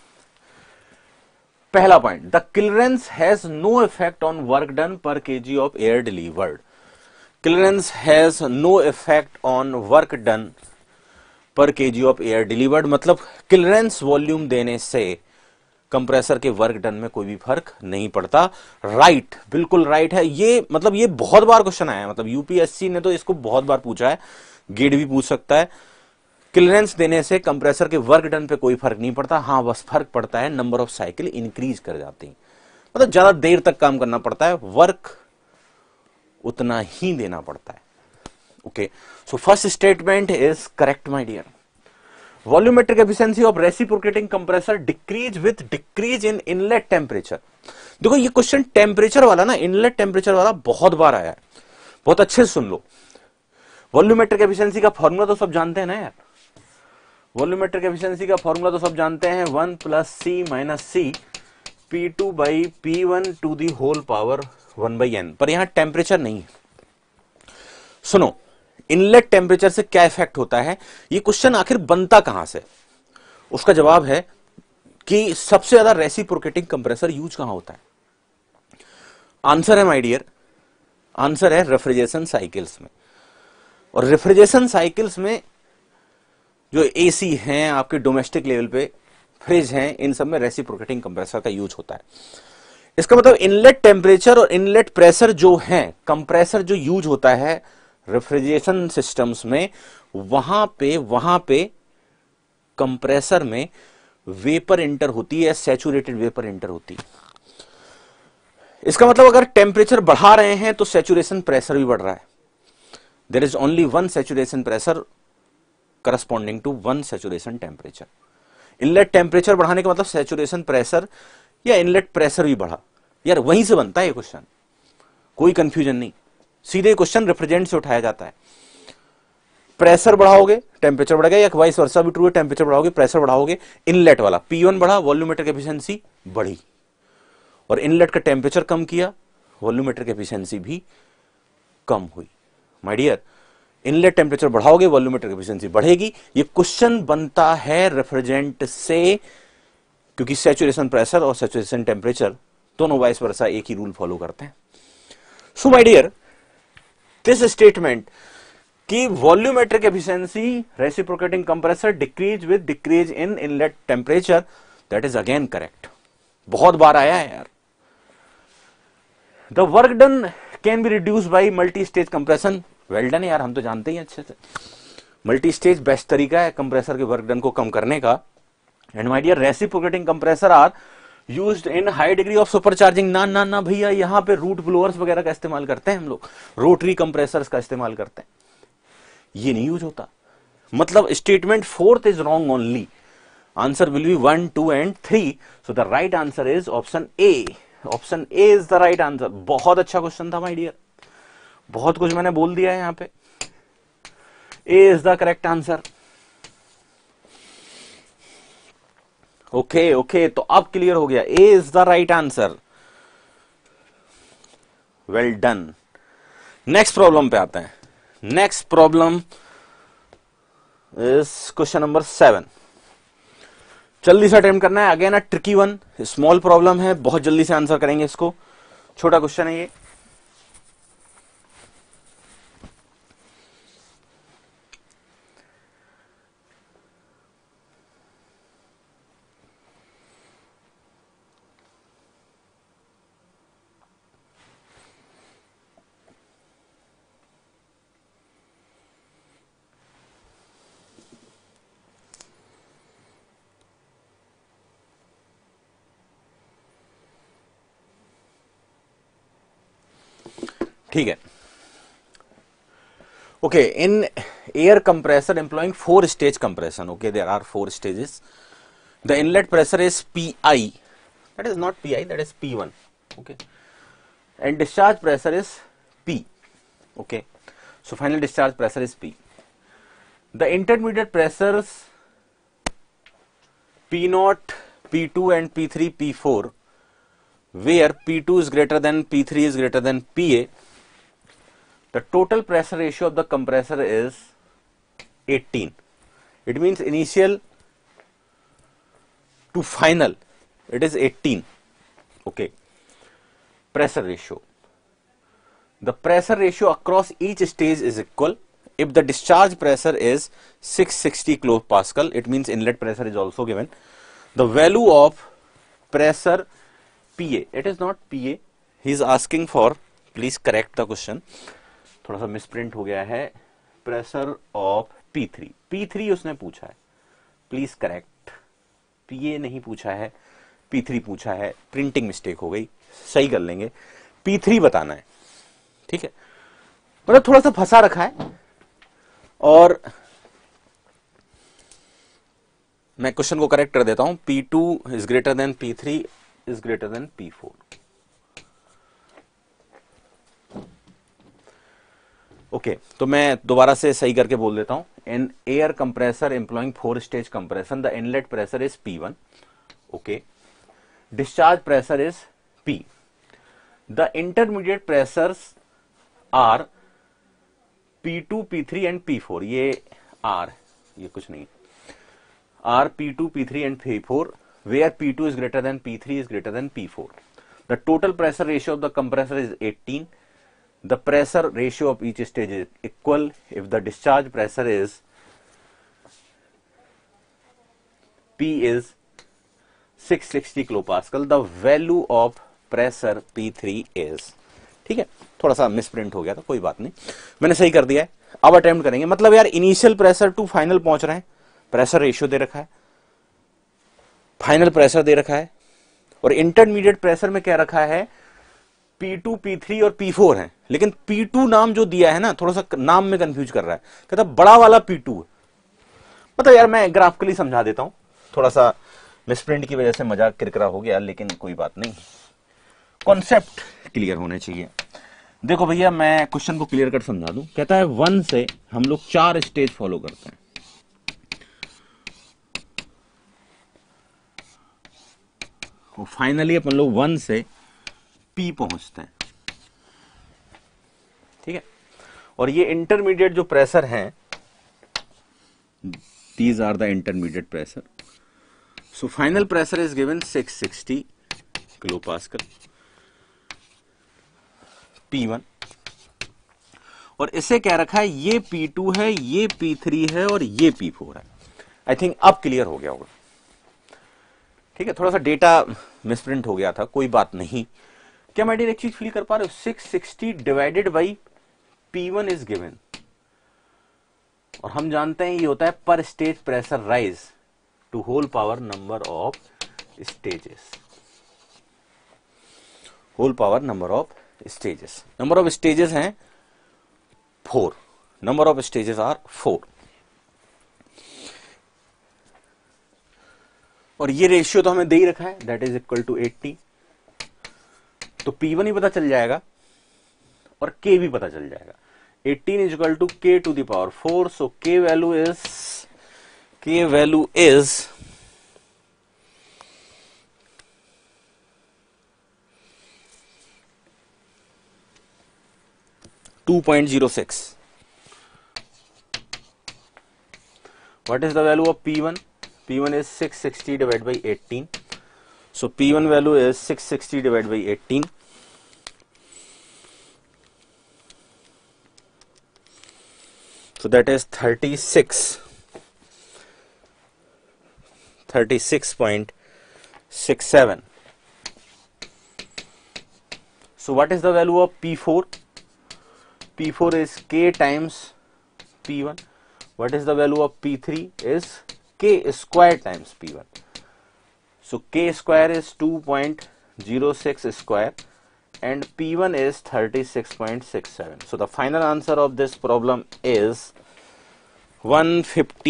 पहला point, the clearance has no effect on work done per KG of air delivered. Clearance has no effect on work done per KG of air delivered, मतलब clearance volume देने से compressor के work done में कोई भी फर्क नहीं पड़ता। राइट, बिल्कुल राइट है ये। मतलब ये बहुत बार क्वेश्चन आया है, मतलब यूपीएससी ने तो इसको बहुत बार पूछा है, गेट भी पूछ सकता है। क्लियरेंस देने से कंप्रेसर के वर्क डन पे कोई फर्क नहीं पड़ता। हाँ, बस फर्क पड़ता है नंबर ऑफ साइकिल इंक्रीज कर जाते हैं, मतलब ज्यादा देर तक काम करना पड़ता है, वर्क उतना ही देना पड़ता है। Okay, so first statement is correct my dear. Volumetric efficiency of reciprocating compressor decrease with decrease in inlet temperature. देखो ये क्वेश्चन टेम्परेचर वाला ना, इनलेट टेम्परेचर वाला बहुत बार आया है, बहुत अच्छे से सुन लो। वॉल्यूमेट्रिक एफिशिएंसी का फॉर्मूला तो सब जानते हैं ना यार। वॉल्यूमेट्रिक एफिशिएंसी का फॉर्मूला तो सब जानते हैं, one plus C minus C P two by P one two the whole power one by N. पर यहां टेम्परेचर नहीं है। सुनो, इनलेट टेम्परेचर से क्या इफेक्ट होता है, ये क्वेश्चन आखिर बनता कहां से? उसका जवाब है कि सबसे ज्यादा रेसिप्रोकेटिंग कंप्रेसर यूज कहां होता है। आंसर है माय डियर, आंसर है रेफ्रिजरेशन साइकिल्स में। और रेफ्रिजरेशन साइकिल्स में जो एसी हैं आपके डोमेस्टिक लेवल पे, फ्रिज हैं, इन सब में रेसिप्रोकेटिंग कंप्रेसर का यूज होता है। इसका मतलब इनलेट टेम्परेचर और इनलेट प्रेशर जो है, कंप्रेसर जो यूज होता है रेफ्रिजरेशन सिस्टम्स में, वहां पे वहां पे कंप्रेसर में वेपर इंटर होती है, सैचुरेटेड वेपर इंटर होती है। इसका मतलब अगर टेम्परेचर बढ़ा रहे हैं तो सैचुरेशन प्रेशर भी बढ़ रहा है। There is only one saturation pressure corresponding to one saturation temperature. Inlet temperature बढ़ाने का मतलब सैचुरेशन प्रेशर या इनलेट प्रेशर भी बढ़ा। यार वहीं से बनता है ये क्वेश्चन, कोई कंफ्यूजन नहीं, सीधे क्वेश्चन रिप्रेजेंट से उठाया जाता है। प्रेशर बढ़ाओगे टेम्परेचर बढ़ेगा, या वाइस वर्सा भी ट्रू है, टेम्परेचर बढ़ाओगे प्रेशर बढ़ाओगे, इनलेट वाला पी वन बढ़ा, वॉल्यूमेट्रिक एफिशिएंसी बढ़ी, और इनलेट का टेम्परेचर कम किया, वॉल्यूमेट्रिक एफिशिएंसी भी कम हुई। माय डियर, इनलेट टेम्परेचर बढ़ाओगे वॉल्यूमेट्रिक एफिशिएंसी बढ़ेगी। ये क्वेश्चन बनता है रेफ्रिजरेंट से, क्योंकि सैचुरेशन प्रेशर और सैचुरेशन टेम्परेचर दोनों वाइस वर्सा एक ही रूल फॉलो करते हैं। So my dear, this statement कि volumetric efficiency reciprocating compressor decrease with decrease in inlet temperature, that is again correct. बहुत बार आया है यार। The work done can be reduce by multi stage compression. Well done यार, हम तो जानते ही अच्छे से मल्टी स्टेज बेस्ट तरीका है कंप्रेसर के वर्क डन को कम करने का। And my dear, reciprocating compressor are used in high degree of supercharging. ना ना ना भैया, यहां पे रूट ब्लोअर्स वगैरह का इस्तेमाल करते हैं हम लोग, रोटरी कंप्रेसर्स का इस्तेमाल करते हैं, ये नहीं यूज होता। मतलब statement fourth is wrong only. Answer will be one two and three. So the right answer is option A. Option A is the right answer. बहुत अच्छा क्वेश्चन था माय डियर, बहुत कुछ मैंने बोल दिया है यहां पे। A is the correct answer. Okay okay, तो अब क्लियर हो गया, A is the right answer. Well done. Next problem पे आते हैं। Next problem is question number seven. जल्दी से अटेम्प्ट करना है। Again a tricky one, small problem है, बहुत जल्दी से आंसर करेंगे इसको। छोटा क्वेश्चन है ये। ठीक है. Okay, in air compressor employing four stage compression, okay, there are four stages. The inlet pressure is P I, that is not P I, that is P one, okay, and discharge pressure is P, okay. So final discharge pressure is P. The intermediate pressures P zero, P two and P three, P four, where P two is greater than P three is greater than P A, the total pressure ratio of the compressor is eighteen. It means initial to final, it is eighteen. Okay. Pressure ratio. The pressure ratio across each stage is equal. If the discharge pressure is six sixty kilopascal, it means inlet pressure is also given. The value of pressure P A, it is not P A. He is asking for, please correct the question. थोड़ा सा misprint हो गया है. Pressure of P three, P three उसने पूछा है, please correct. P A नहीं पूछा है, P थ्री पूछा है, प्रिंटिंग मिस्टेक हो गई, सही कर लेंगे. P थ्री बताना है, ठीक है. मतलब थोड़ा सा फंसा रखा है. और मैं क्वेश्चन को करेक्ट कर देता हूं. P two is greater than P three is greater than P four. Okay okay, तो मैं दोबारा से सही करके बोल देता हूं. In air compressor employing four stage compression, the inlet pressure is P one, okay, discharge pressure is P. The intermediate pressures are P two, P three and P four. ये R, ये कुछ नहीं, R P two, P three and P four, where P two is greater than P three is greater than P four. The total pressure ratio of the compressor is eighteen. The pressure ratio of each stage is equal if the discharge pressure is P is six sixty kilopascal. The value of pressure P three is, ठीक है. थोड़ा सा misprint हो गया था, कोई बात नहीं, मैंने सही कर दिया है. अब अटेम्प्ट करेंगे. मतलब यार इनिशियल प्रेशर टू फाइनल पहुंच रहे हैं, प्रेशर रेशियो दे रखा है, फाइनल प्रेशर दे रखा है, और इंटरमीडिएट प्रेशर में क्या रखा है, P टू, P थ्री और P फोर है. लेकिन P टू नाम जो दिया है ना, थोड़ा सा नाम में कंफ्यूज कर रहा है. कहता बड़ा वाला P टू. मतलब यार मैं ग्राफिकली समझा देता हूं. थोड़ा सा मिसप्रिंट की वजह से मजाक किरकिरा हो गया, लेकिन कोई बात नहीं, कॉन्सेप्ट क्लियर होने चाहिए. देखो भैया मैं क्वेश्चन को क्लियर कर समझा दूं. कहता है वन से हम लोग चार स्टेज फॉलो करते हैं. फाइनली अपन लोग वन से P पहुंचते हैं, ठीक है. और ये इंटरमीडिएट जो प्रेशर हैं, these are the intermediate pressure. So final pressure is given six sixty kilopascal P one. और इसे क्या रखा है, ये P टू है, ये P थ्री है और ये P फोर है. आई थिंक अब क्लियर हो गया होगा, ठीक है. थोड़ा सा डेटा मिसप्रिंट हो गया था, कोई बात नहीं. क्या मैं एक चीज फील कर पा रहे हो, six sixty divided by P one is given, और हम जानते हैं ये होता है per stage pressure rise to whole power number of stages. Whole power number of stages. Number of stages हैं four. Number of stages are four. और ये रेशियो तो हमें दे ही रखा है, that is equal to eighty. तो P वन ही पता चल जाएगा और K भी पता चल जाएगा. Eighteen is equal to K to the power four. So K value is K value is two point zero six. What is the value of P one? P वन is six sixty divided by eighteen. So P one value is six sixty divided by eighteen. So that is thirty-six. thirty-six point six seven. So what is the value of P four? P four is K times P one. What is the value of P three? Is K square times P one. So K square is two point zero six square and P one is thirty-six point six seven. So the final answer of this problem is one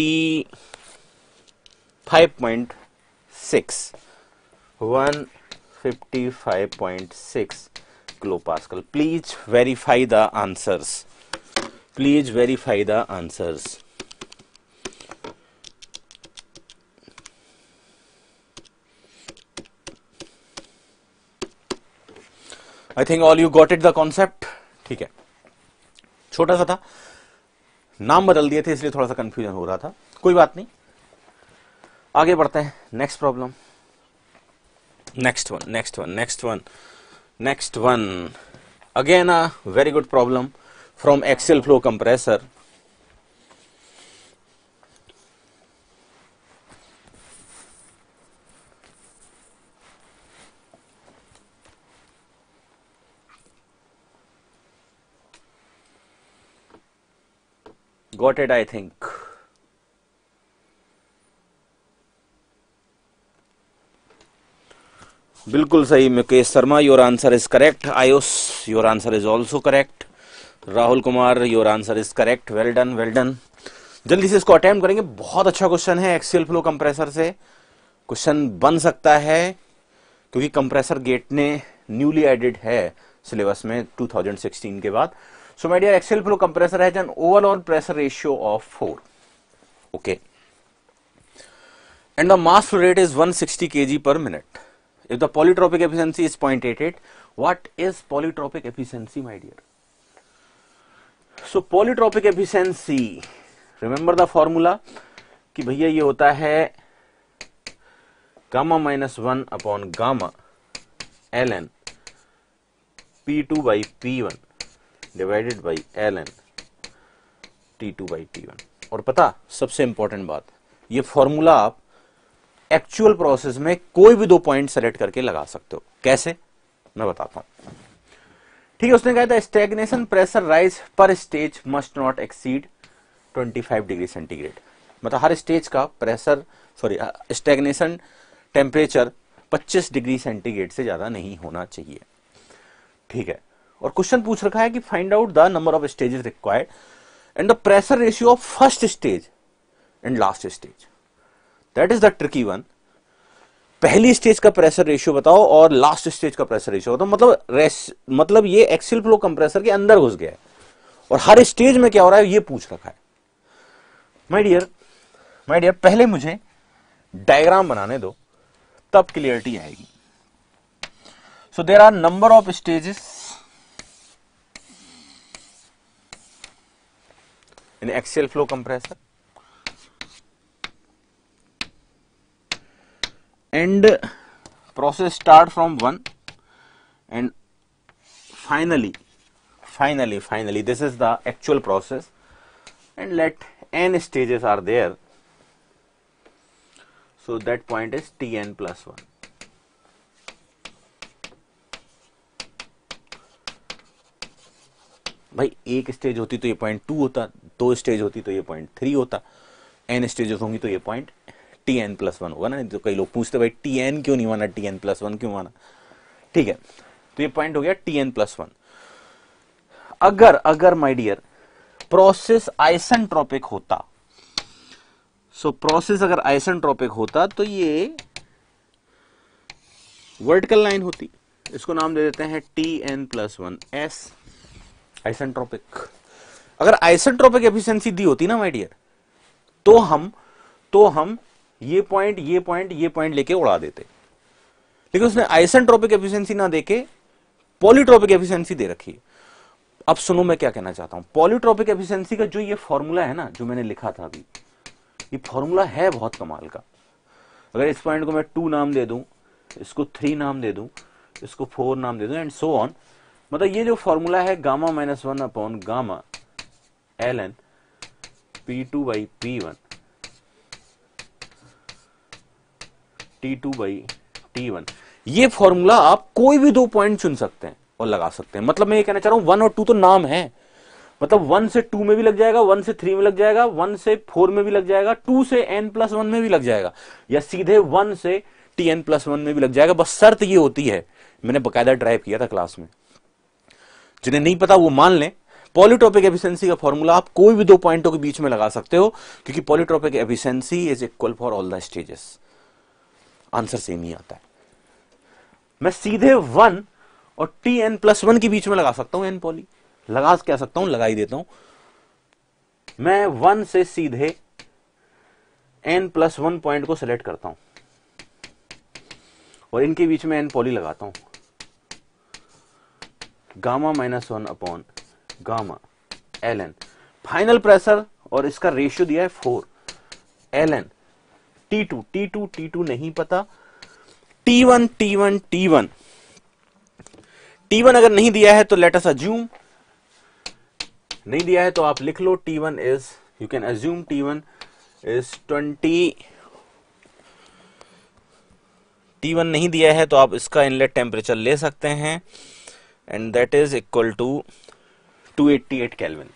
fifty-five point six. one fifty-five point six kilopascal. Please verify the answers. Please verify the answers. I think all you got it the concept. ठीक है, छोटा सा था, नाम बदल दिए थे इसलिए थोड़ा सा कंफ्यूजन हो रहा था, कोई बात नहीं, आगे बढ़ते हैं. Next problem, next one next one next one next one again a very good problem from axial flow compressor. Got it, I think. बिल्कुल सही Mukesh Sharma, your answer is correct. Ayush, your answer is also correct. Rahul Kumar, your answer is correct. Well done, well done. जल्दी से इसको attempt करेंगे. बहुत अच्छा question है. Axial flow compressor से क्वेश्चन बन सकता है क्योंकि कंप्रेसर गेट ने न्यूली एडेड है सिलेबस में टू थाउजेंड सिक्सटीन के बाद. So my dear, axial flow compressor has an overall pressure ratio of four. Okay. And the mass flow rate is one hundred sixty kilograms per minute. If the polytropic efficiency is zero point eight eight, what is polytropic efficiency, my dear? So polytropic efficiency, remember the formula कि भैया ये होता है gamma minus one upon gamma ln P two by P one divided by L N T two by T one. और पता सबसे important बात, ये फॉर्मूला आप एक्चुअल प्रोसेस में कोई भी दो पॉइंट सेलेक्ट करके लगा सकते हो. कैसे, मैं बताता हूं. ठीक है, उसने कहा था stagnation pressure rise per stage must not exceed पच्चीस डिग्री सेंटीग्रेड. मतलब हर स्टेज का प्रेशर सॉरी स्टैग्नेशन टेम्परेचर पच्चीस डिग्री सेंटीग्रेड से ज्यादा नहीं होना चाहिए. ठीक है, और क्वेश्चन पूछ रखा है कि find out the number of stages required and the pressure ratio of first stage and last stage. That is the tricky one. पहली स्टेज का प्रेशर रेशियो बताओ और लास्ट स्टेज का प्रेशर रेशियो बताओ. मतलब रेस मतलब ये एक्सेल फ्लो कंप्रेसर के अंदर घुस गया है और हर स्टेज में क्या हो रहा है ये पूछ रखा है. माय डियर माय डियर पहले मुझे डायग्राम बनाने दो, तब क्लियरिटी आएगी. So there are number of stages in axial flow compressor and process start from one and finally finally finally this is the actual process and let n stages are there, so that point is Tn plus one. भाई एक stage होती तो ये point two होता, दो stage होती तो ये पॉइंट थ्री होता, एन स्टेजेस होंगी तो ये point T N plus one होगा ना. तो कई लोग पूछते भाई टी एन क्यों नहीं माना, टी एन प्लस वन क्यों माना. ठीक है, तो ये पॉइंट हो गया टी एन प्लस वन. अगर अगर माय डियर प्रोसेस आइसेंट्रोपिक होता, सो प्रोसेस अगर आइसेंट्रोपिक होता तो ये वर्टिकल लाइन होती, इसको नाम दे देते हैं T N plus one S isentropic. अगर आइसेंट्रोपिक एफिशिएंसी दी होती ना माय डियर, तो हम तो हम ये पॉइंट ये पॉइंट ये पॉइंट लेके उड़ा देते, लेकिन उसने आइसेंट्रोपिक एफिशिएंसी ना देके पॉलीट्रोपिक एफिशिएंसी दे रखी है. अब सुनो मैं क्या कहना चाहता हूं. पॉलीट्रोपिक एफिशिएंसी का जो ये फॉर्मूला है ना, जो मैंने लिखा था अभी, ये फॉर्मूला है बहुत कमाल का. अगर इस पॉइंट को मैं टू नाम दे दूं, इसको थ्री नाम दे दूं, इसको फोर नाम दे दूं एंड सो ऑन, मतलब ये जो फॉर्मूला है gamma minus one upon gamma L N P two by P one T two by T one, ये फॉर्मूला आप कोई भी दो पॉइंट चुन सकते हैं और लगा सकते हैं. मतलब मैं ये कहना चाह रहा हूं वन और टू तो नाम है, मतलब वन से टू में भी लग जाएगा, वन से थ्री में लग जाएगा, वन से फोर में भी लग जाएगा, टू से एन प्लस वन में भी लग जाएगा, या सीधे वन से टी एन प्लस वन में भी लग जाएगा। बस शर्त ये होती है, मैंने बकायदा ड्राइव किया था क्लास में, जिन्हें नहीं पता वो मान लें, पॉलीट्रोपिक एफिशिएंसी का फॉर्मूला आप कोई भी दो पॉइंटों के बीच में लगा सकते हो, क्योंकि polytropic efficiency is equal for all the stages. Answer same ही आता है। मैं सीधे वन और टी एन प्लस वन के बीच में लगा सकता हूं, एन पॉली लगा क्या सकता हूं, लगा ही देता हूं। मैं वन से सीधे एन प्लस वन पॉइंट को सिलेक्ट करता हूं और इनके बीच में एन पॉली लगाता हूं। Gamma minus one upon gamma L N, final pressure और इसका रेशियो दिया है four, L N T two, T two T two नहीं पता, T one T one T one T one अगर नहीं दिया है तो लेट अस अज्यूम, नहीं दिया है तो आप लिख लो T one is, you can assume T one is twenty, T one नहीं दिया है तो आप इसका इनलेट टेम्परेचर ले सकते हैं and that is equal to two eighty eight kelvin.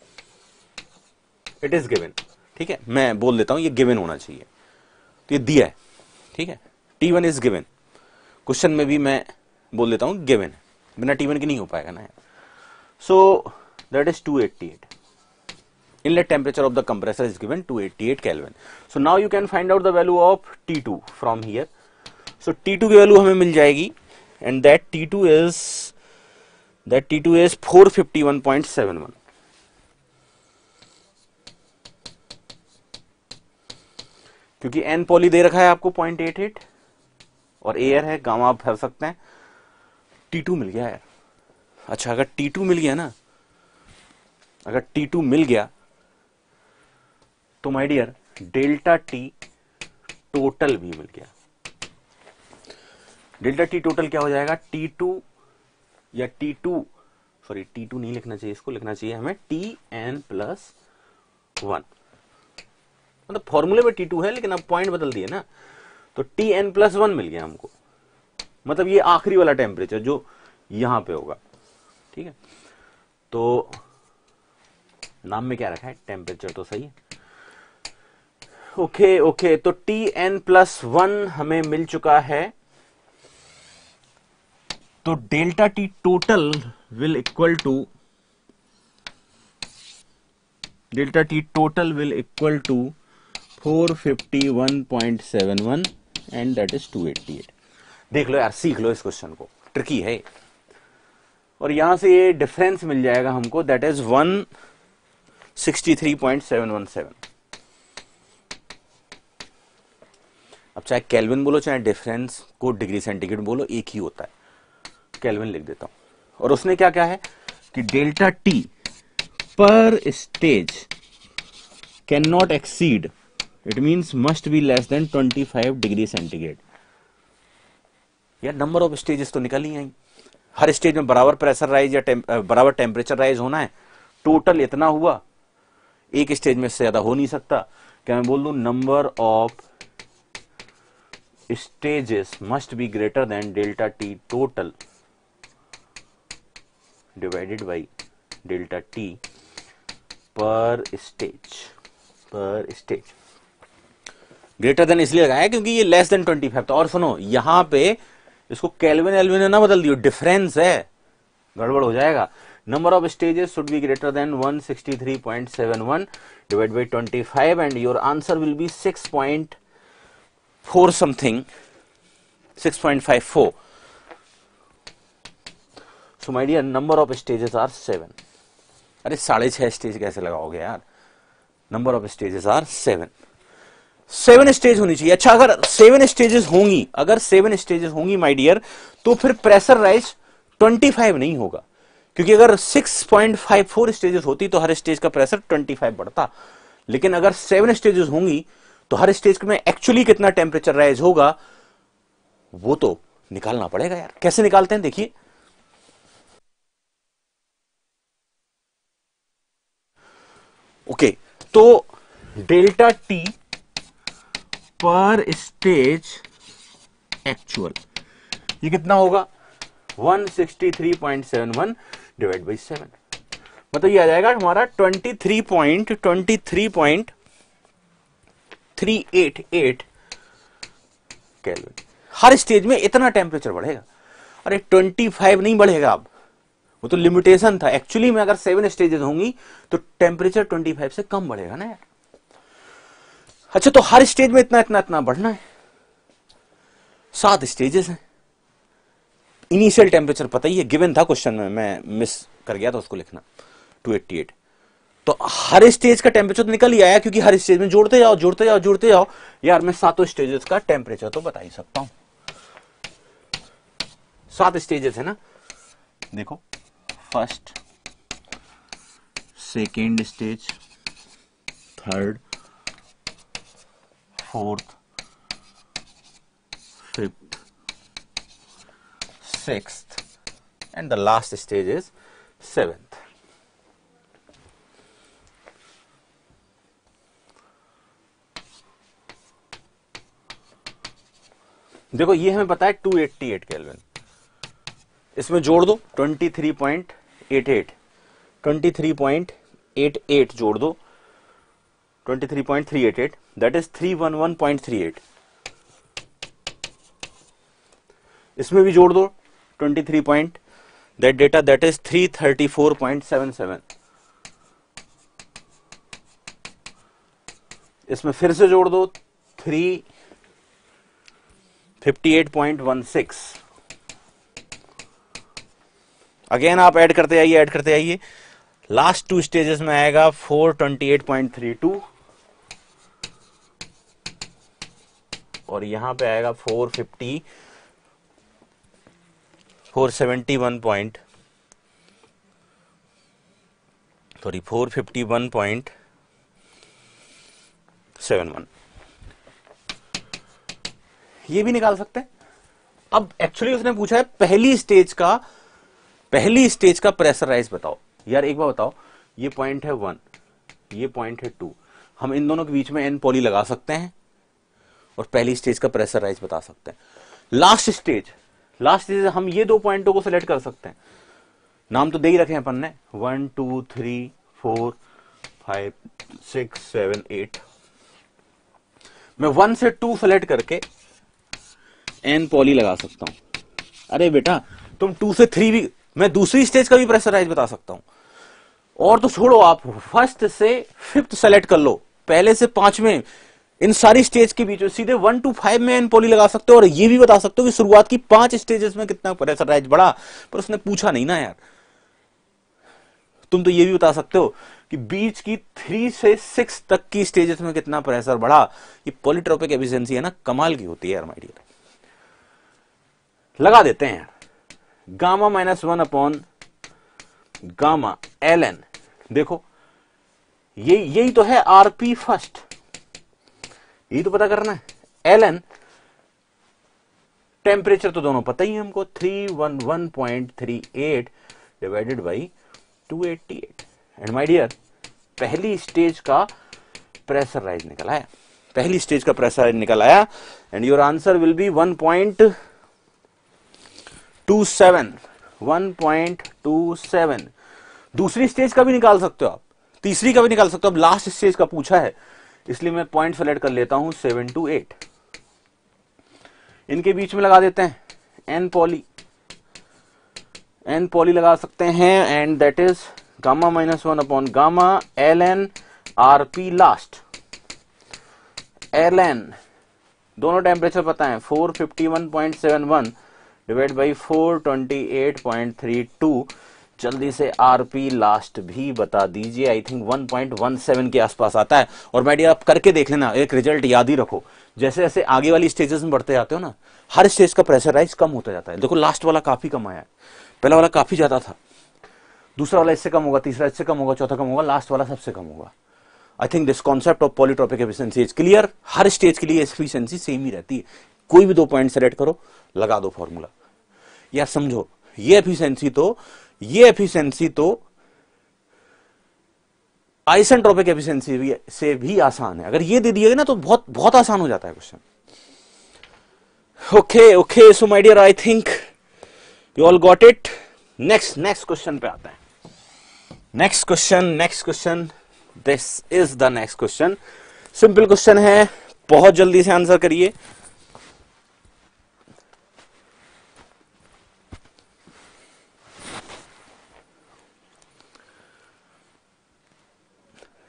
It is given, ठीक है, मैं बोल देता हूं ये गिवन होना चाहिए, तो ये दिया है, ठीक है, T one is given. Question में भी मैं बोल देता हूं गिवन, बिना टी वन के नहीं हो पाएगा ना। So that is two eighty eight, inlet temperature of the compressor is given two eighty-eight Kelvin. So now you can find out the value of T two from here. So T two की value हमें मिल जाएगी and that T two is that T two is four fifty-one point seven one. क्योंकि N poly दे रखा है आपको zero point eight eight और एयर है, गामा आप भर सकते हैं, T two मिल गया यार। अच्छा, अगर T two मिल गया ना, अगर T two मिल गया तो my dear delta T total भी मिल गया। डेल्टा टी टोटल क्या हो जाएगा, टी टू या T two, sorry T two नहीं लिखना चाहिए, इसको लिखना चाहिए हमें टी एन प्लस वन। मतलब फॉर्मूले में टी टू है लेकिन अब पॉइंट बदल दिए ना, तो टी एन प्लस वन मिल गया हमको। मतलब ये आखिरी वाला टेम्परेचर जो यहां पे होगा, ठीक है। तो नाम में क्या रखा है, टेम्परेचर तो सही है। ओके ओके, तो टी एन प्लस वन हमें मिल चुका है, तो delta T total will equal to delta T total will equal to four fifty one point seven one and that is two eighty eight. देख लो यार, सीख लो इस क्वेश्चन को, ट्रिकी है। और यहां से ये डिफरेंस मिल जाएगा हमको, that is one sixty three point seven one seven. अब चाहे केल्विन बोलो चाहे डिफरेंस को डिग्री सेंटीग्रेड बोलो, एक ही होता है, केल्विन लिख देता हूं। और उसने क्या क्या है कि delta T per stage can not exceed, it means must be less than twenty five degree centigrade. यार नंबर ऑफ स्टेजेस तो निकल ही आई, हर स्टेज में बराबर प्रेशर राइज या टेम, बराबर टेम्परेचर राइज होना है, टोटल इतना हुआ, एक स्टेज में से ज्यादा हो नहीं सकता। क्या मैं बोल दूं, number of stages must be greater than delta T total divided by delta T per stage, per stage. Greater than इसलिए लगाया क्योंकि ये लेस देन ट्वेंटी फाइव था। और सुनो, यहां पे इसको केल्विन एल्विन ना बदल दियो, डिफरेंस है, गड़बड़ हो जाएगा। Number of stages should be greater than one sixty-three point seven one divided by twenty-five and your answer will be six point four something, six point five four. So my dear, number of stages are seven. अरे साढ़े छह stage कैसे लगाओगे यार, number of stages are seven. Seven stage होनी चाहिए। अच्छा, अगर सेवन स्टेजेस होंगी, अगर सेवन स्टेजेस होंगी माय डियर, तो फिर प्रेशर राइज ट्वेंटी फाइव नहीं होगा, क्योंकि अगर six point five four stages होती तो हर स्टेज का प्रेशर ट्वेंटी फाइव बढ़ता। लेकिन अगर सेवन स्टेजेस होंगी तो हर स्टेज में एक्चुअली कितना टेम्परेचर राइज होगा वो तो निकालना पड़ेगा यार। कैसे निकालते हैं देखिए, ओके okay, तो delta T per stage actual ये कितना होगा, one sixty three point seven one divide by seven, मतलब ये आ जाएगा हमारा twenty three point twenty three point three eight eight kelvin. हर स्टेज में इतना टेम्परेचर बढ़ेगा। अरे पच्चीस नहीं बढ़ेगा, अब वो तो लिमिटेशन था। एक्चुअली में अगर सेवन स्टेजेस होंगी तो टेम्परेचर पच्चीस से कम बढ़ेगा ना यार। अच्छा, तो हर स्टेज में इतना इतना इतना बढ़ना है। सात स्टेजेस हैं, इनिशियल टेम्परेचर पता ही है, गिवन था क्वेश्चन में, मैं मिस कर गया था उसको लिखना, दो सौ अट्ठासी। तो हर स्टेज का टेम्परेचर तो निकल ही आया, क्योंकि हर स्टेज में जोड़ते जाओ जोड़ते जाओ जोड़ते जाओ। यार मैं सातों स्टेजेस का टेम्परेचर तो बता ही सकता हूं। सात स्टेजेस है ना, देखो, first, second stage, third, fourth, fifth, sixth and the last stage is seventh. देखो ये हमें पता है दो सौ अट्ठासी केल्विन, इसमें जोड़ दो तेईस पॉइंट आठ आठ, तेईस पॉइंट आठ आठ जोड़ दो तेईस पॉइंट तीन आठ आठ, दैट इज तीन सौ ग्यारह पॉइंट तीन आठ। इसमें भी जोड़ दो तेईस point, that data that is तीन सौ चौंतीस पॉइंट सात सात। इसमें फिर से जोड़ दो तीन सौ अट्ठावन पॉइंट एक छह। अगेन आप ऐड करते आइए ऐड करते आइए, लास्ट टू स्टेजेस में आएगा चार सौ अट्ठाईस पॉइंट तीन दो और यहां पे आएगा चार सौ पचास, चार सौ इकहत्तर पॉइंट सॉरी चार सौ इक्यावन पॉइंट सात एक। ये भी निकाल सकते हैं। अब एक्चुअली उसने पूछा है पहली स्टेज का पहली स्टेज का प्रेशर राइज बताओ। यार एक बार बताओ, ये पॉइंट है वन, ये पॉइंट है टू, हम इन दोनों के बीच में एन पॉली लगा सकते हैं और पहली स्टेज का प्रेशर राइज बता सकते हैं। लास्ट स्टेज लास्ट स्टेज हम ये दो पॉइंटों को सिलेक्ट कर सकते हैं, नाम तो दे ही रखे हैं अपन ने, one two three four five six seven eight. मैं वन से टू सेलेक्ट करके एन पॉली लगा सकता हूं। अरे बेटा तुम टू से थ्री भी, मैं दूसरी स्टेज का भी प्रेशर राइज बता सकता हूं। और तो छोड़ो, आप फर्स्ट से फिफ्थ सेलेक्ट कर लो, पहले से पांचवें, इन सारी स्टेज के बीच में सीधे वन टू फाइव में एन पॉली लगा सकते हो और ये भी बता सकते हो कि शुरुआत की पांच स्टेजेस में कितना प्रेशर राइज बढ़ा। पर उसने पूछा नहीं ना यार। तुम तो ये भी बता सकते हो कि बीच की थ्री से सिक्स तक की स्टेजेस में कितना प्रेशर बढ़ा। ये पॉलीट्रोपिक एफिशिएंसी है ना, कमाल की होती है यार माय डियर। लगा देते हैं यार, gamma minus one upon gamma L N. देखो ये यही तो है आरपी फर्स्ट, यही तो पता करना है। एल एन टेम्परेचर तो दोनों पता ही है हमको, three one one point three eight divided by two eighty eight. And my dear, पहली स्टेज का प्रेशर राइज निकल आया, पहली स्टेज का प्रेशर राइज निकल आया and your answer will be one point two seven, one point two seven. दूसरी stage का भी निकाल सकते हो आप, तीसरी का भी निकाल सकते हो। अब लास्ट स्टेज का पूछा है इसलिए मैं पॉइंट सेलेक्ट कर लेता हूं सेवन टू एट। इनके बीच में लगा देते हैं एन पॉली, एन पॉली लगा सकते हैं and that is gamma minus one upon gamma L N R P last. L N दोनों टेम्परेचर पता है, four fifty one point seven one divide by four twenty eight point three two. जल्दी से RP last भी बता दीजिए। I think one point one seven के आसपास आता है। और माय डियर आप करके देख लेना, एक रिजल्ट याद ही रखो, जैसे जैसे आगे वाली स्टेजेस में बढ़ते जाते हो ना, हर स्टेज का प्रेशर राइज कम होता जाता है। देखो लास्ट वाला काफी कम आया है, पहला वाला काफी ज्यादा था, दूसरा वाला इससे कम होगा, तीसरा इससे कम होगा, चौथा कम होगा, लास्ट वाला सबसे कम होगा। I think this concept of polytropic efficiency is clear. हर स्टेज के लिए एफिशिएंसी सेम ही रहती है, कोई भी दो पॉइंट सेलेक्ट करो, लगा दो फॉर्मूला। या समझो ये एफिशिएंसी तो ये एफिशिएंसी तो आइसेंट्रोपिक एफिशिएंसी भी से भी आसान है। अगर ये दे दिए ना तो बहुत बहुत आसान हो जाता है question. Okay okay so my dear, I think you all got it. Next next question पे आते हैं। Next question next question this is the next question. Simple question है, बहुत जल्दी से आंसर करिए।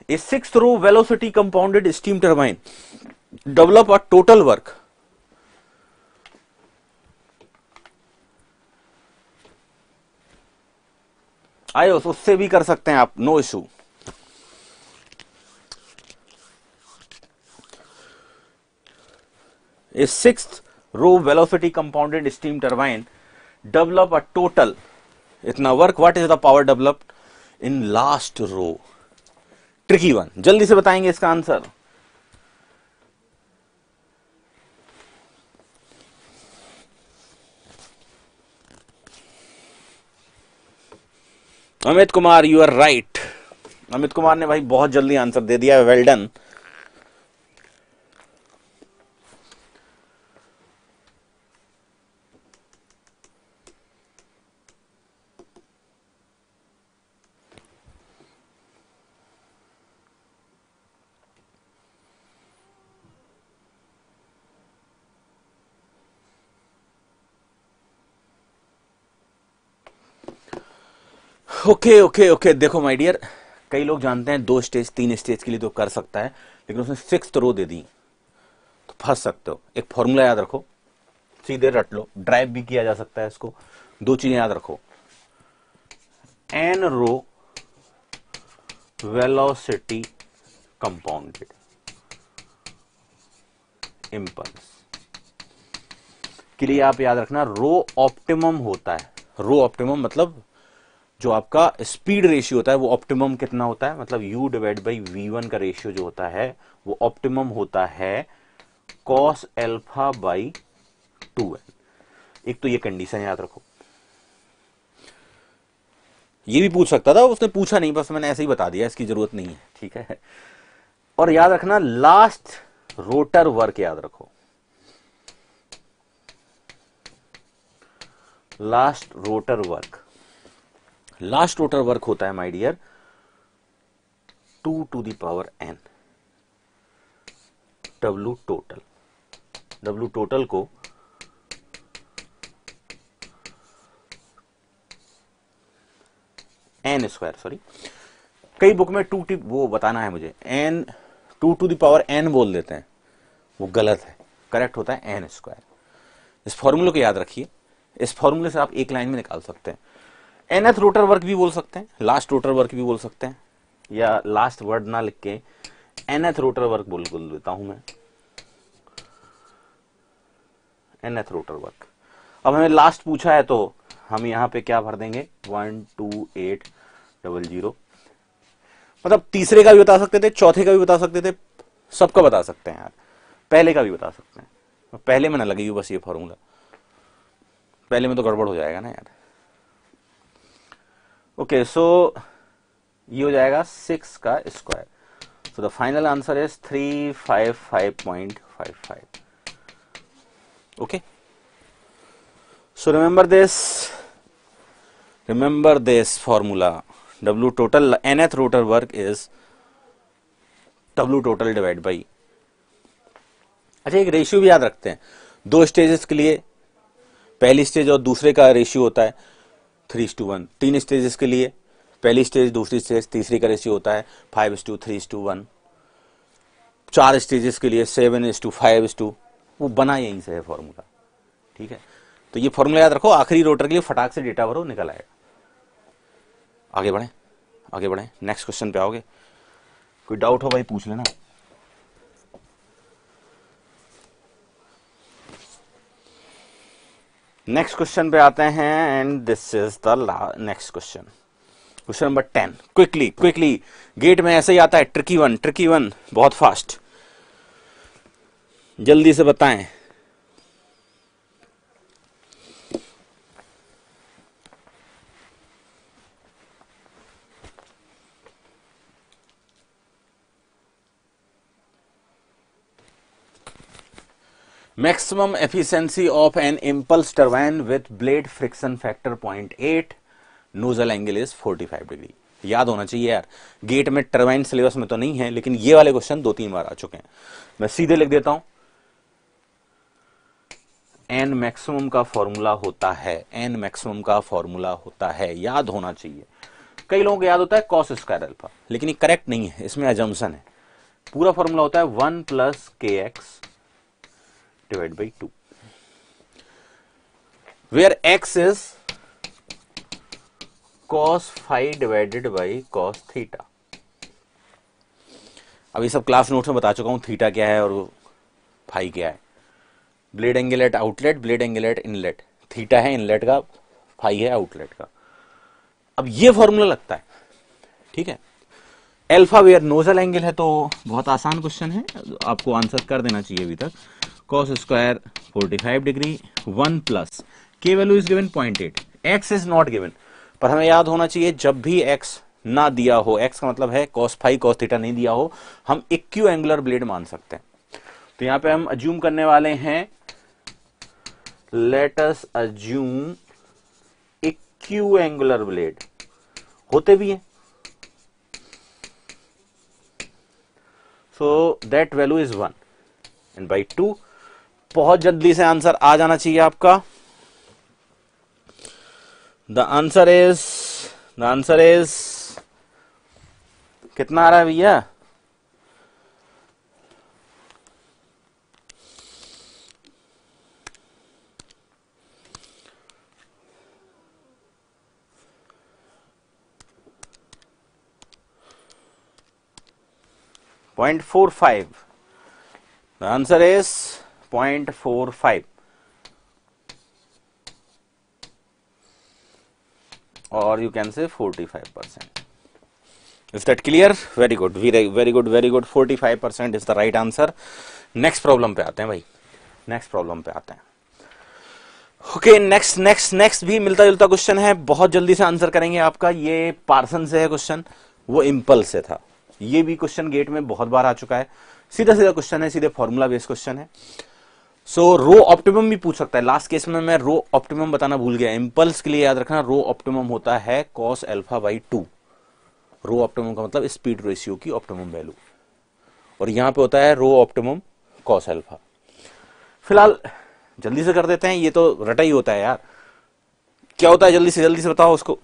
A sixth row velocity compounded steam turbine develop a total work आयो, उससे भी कर सकते हैं आप, no issue. A sixth row velocity compounded steam turbine develop a total इतना work, what is the power developed in last row, tricky one, जल्दी से बताएंगे इसका answer. Amit Kumar, you are right. Amit Kumar ने भाई बहुत जल्दी आंसर दे दिया, well done. Okay okay okay, देखो माय डियर, कई लोग जानते हैं दो स्टेज तीन स्टेज के लिए तो कर सकता है, लेकिन उसने सिक्स रो दे दी तो फंस सकते हो। एक फॉर्मूला याद रखो, सीधे रट लो, ड्राइव भी किया जा सकता है इसको। दो चीजें याद रखो, N row velocity compounded impulse के लिए आप याद रखना, रो ऑप्टिमम होता है। रो ऑप्टिमम मतलब जो आपका स्पीड रेशियो होता है वो ऑप्टिमम कितना होता है, मतलब u divide by V one का रेशियो जो होता है वो ऑप्टिमम होता है cos alpha by two N. एक तो ये कंडीशन याद रखो। ये भी पूछ सकता था, उसने पूछा नहीं, बस मैंने ऐसे ही बता दिया, इसकी जरूरत नहीं है, ठीक है। और याद रखना लास्ट रोटर वर्क याद रखो, last rotor work last rotor work होता है my dear two to the power N, W total. W total को एन स्क्वायर, सॉरी कई बुक में टू टी वो बताना है मुझे, N two to the power N बोल देते हैं, वो गलत है, करेक्ट होता है एन स्क्वायर। इस फॉर्मूले को याद रखिए, इस फॉर्मूले से आप एक लाइन में निकाल सकते हैं। एनथ रोटर वर्क भी बोल सकते हैं, लास्ट रोटर वर्क भी बोल सकते हैं, या लास्ट वर्ड ना लिख के एनथ रोटर वर्क बोल बोल देता हूं मैं, एनथ रोटर वर्क। अब हमें लास्ट पूछा है तो हम यहां पे क्या भर देंगे, one two eight double zero, मतलब तीसरे का भी बता सकते थे, चौथे का भी बता सकते थे, सबका बता सकते हैं यार, पहले का भी बता सकते हैं। पहले में ना लगी बस ये फॉर्मूला, पहले में तो गड़बड़ हो जाएगा ना यार। ओके सो ये हो जाएगा सिक्स का square, so the final answer is three five five point five five. Okay, so remember this, remember this formula, W total nth rotor work is W total divide by. अच्छा एक ratio भी याद रखते हैं, दो stages के लिए पहली स्टेज और दूसरे का रेशियो होता है थ्री टू वन, तीन स्टेजेस के लिए पहली स्टेज दूसरी स्टेज तीसरी का रेशियो होता है five two three two one, चार स्टेजेस के लिए seven is two five is two, वो बना यहीं से है फॉर्मूला, ठीक है। तो ये फॉर्मूला याद रखो, आखिरी रोटर के लिए फटाक से डेटा भरो, निकल आएगा। आगे बढ़े आगे बढ़े नेक्स्ट क्वेश्चन पे आओगे, कोई डाउट हो भाई पूछ लेना। नेक्स्ट क्वेश्चन पे आते हैं and this is the next question, question number ten. Quickly quickly, GATE में ऐसे ही आता है, ट्रिकी वन ट्रिकी वन, बहुत फास्ट, जल्दी से बताएं। Maximum efficiency of an impulse turbine with blade friction factor zero point eight, nozzle angle is forty-five degree। याद होना चाहिए यार, गेट में टरबाइन सिलेबस में तो नहीं है, लेकिन ये वाले क्वेश्चन दो तीन बार आ चुके हैं। मैं सीधे लिख देता हूं, एन मैक्सिमम का फॉर्मूला होता है, एन मैक्सिमम का फॉर्मूला होता है, याद होना चाहिए। कई लोगों को याद होता है कॉस स्क्वायर अल्फा, लेकिन ये करेक्ट नहीं है, इसमें अजम्पशन है। पूरा फॉर्मूला होता है one plus K X divide by two, where X is cos five divided by cos theta. अब ये सब क्लास नोट्स में बता चुका हूं, थीटा क्या है और फाई क्या है। Blade angle at outlet, blade angle at inlet, theta है इनलेट का, फाई है आउटलेट का। अब ये फॉर्मूला लगता है, ठीक है। एल्फा वेयर नोजल एंगल है, तो बहुत आसान क्वेश्चन है, आपको आंसर कर देना चाहिए अभी तक। Cos square forty five degree, one plus के value is given point eight, X is not given, पर हमें याद होना चाहिए जब भी एक्स ना दिया हो, एक्स का मतलब है कॉस फाइव कॉस थीटा नहीं दिया हो, हम इक्यू एंगुलर ब्लेड मान सकते हैं। तो यहां पे हम अज्यूम करने वाले हैं, let us assume equiangular blade, होते भी हैं, so that value is one and by two. बहुत जल्दी से आंसर आ जाना चाहिए आपका। The answer is the answer is कितना आ रहा है भैया? Point four five. The answer is point four five, और you can say forty five percent. Is that clear? Very good, very good, very good. Forty five percent is the right answer. Next problem पे आते हैं भाई, next problem पे आते हैं। Okay, next next next भी मिलता जुलता क्वेश्चन है, बहुत जल्दी से आंसर करेंगे आपका। ये पार्सन से है क्वेश्चन, वो इम्पल्स से था। ये भी क्वेश्चन गेट में बहुत बार आ चुका है, सीधा सीधा क्वेश्चन है, सीधे फॉर्मूला बेस्ड क्वेश्चन है। सो रो ऑप्टिमम भी पूछ सकता है। लास्ट केस में मैं रो ऑप्टिमम बताना भूल गया। इम्पल्स के लिए याद रखना, रो ऑप्टिमम होता है cos alpha by two. Rho optimum का मतलब स्पीड रेशियो की ऑप्टिमम वैल्यू, और यहां पे होता है रो ऑप्टिमम कॉस अल्फा। फिलहाल जल्दी से कर देते हैं, ये तो रटा ही होता है यार। क्या होता है, जल्दी से जल्दी से बताओ उसको।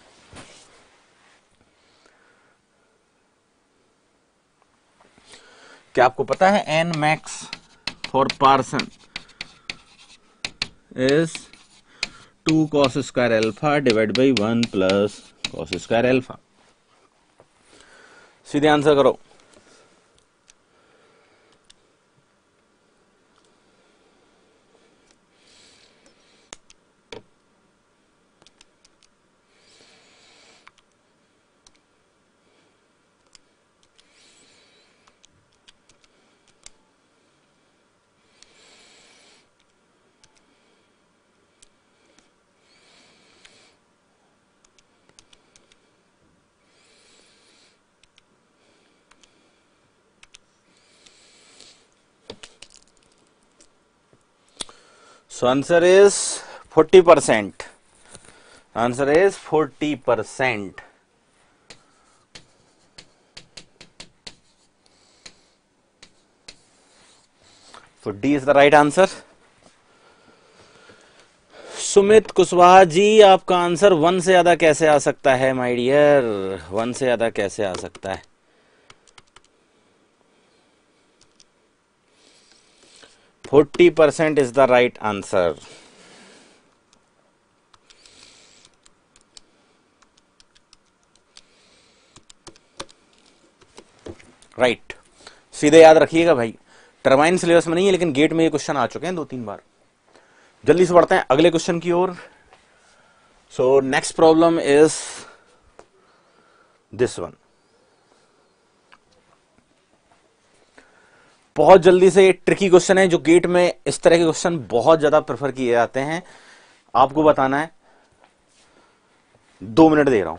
क्या आपको पता है N max for Parson is two cos square alpha divide by one plus cos square alpha. सीधे आंसर करो। So answer is forty percent. Answer is forty percent. So D is the right answer. Sumit Kushwaha ji, आपका answer one से ज्यादा कैसे आ सकता है my dear? One से ज्यादा कैसे आ सकता है? Forty percent is the right answer. Right, सीधे याद रखिएगा भाई। टरबाइन सिलेबस में नहीं है, लेकिन गेट में ये क्वेश्चन आ चुके हैं दो तीन बार। जल्दी से बढ़ते हैं अगले क्वेश्चन की ओर। So next problem is this one. बहुत जल्दी से, ट्रिकी क्वेश्चन है, जो गेट में इस तरह के क्वेश्चन बहुत ज्यादा प्रेफर किए जाते हैं। आपको बताना है, दो मिनट दे रहा हूं।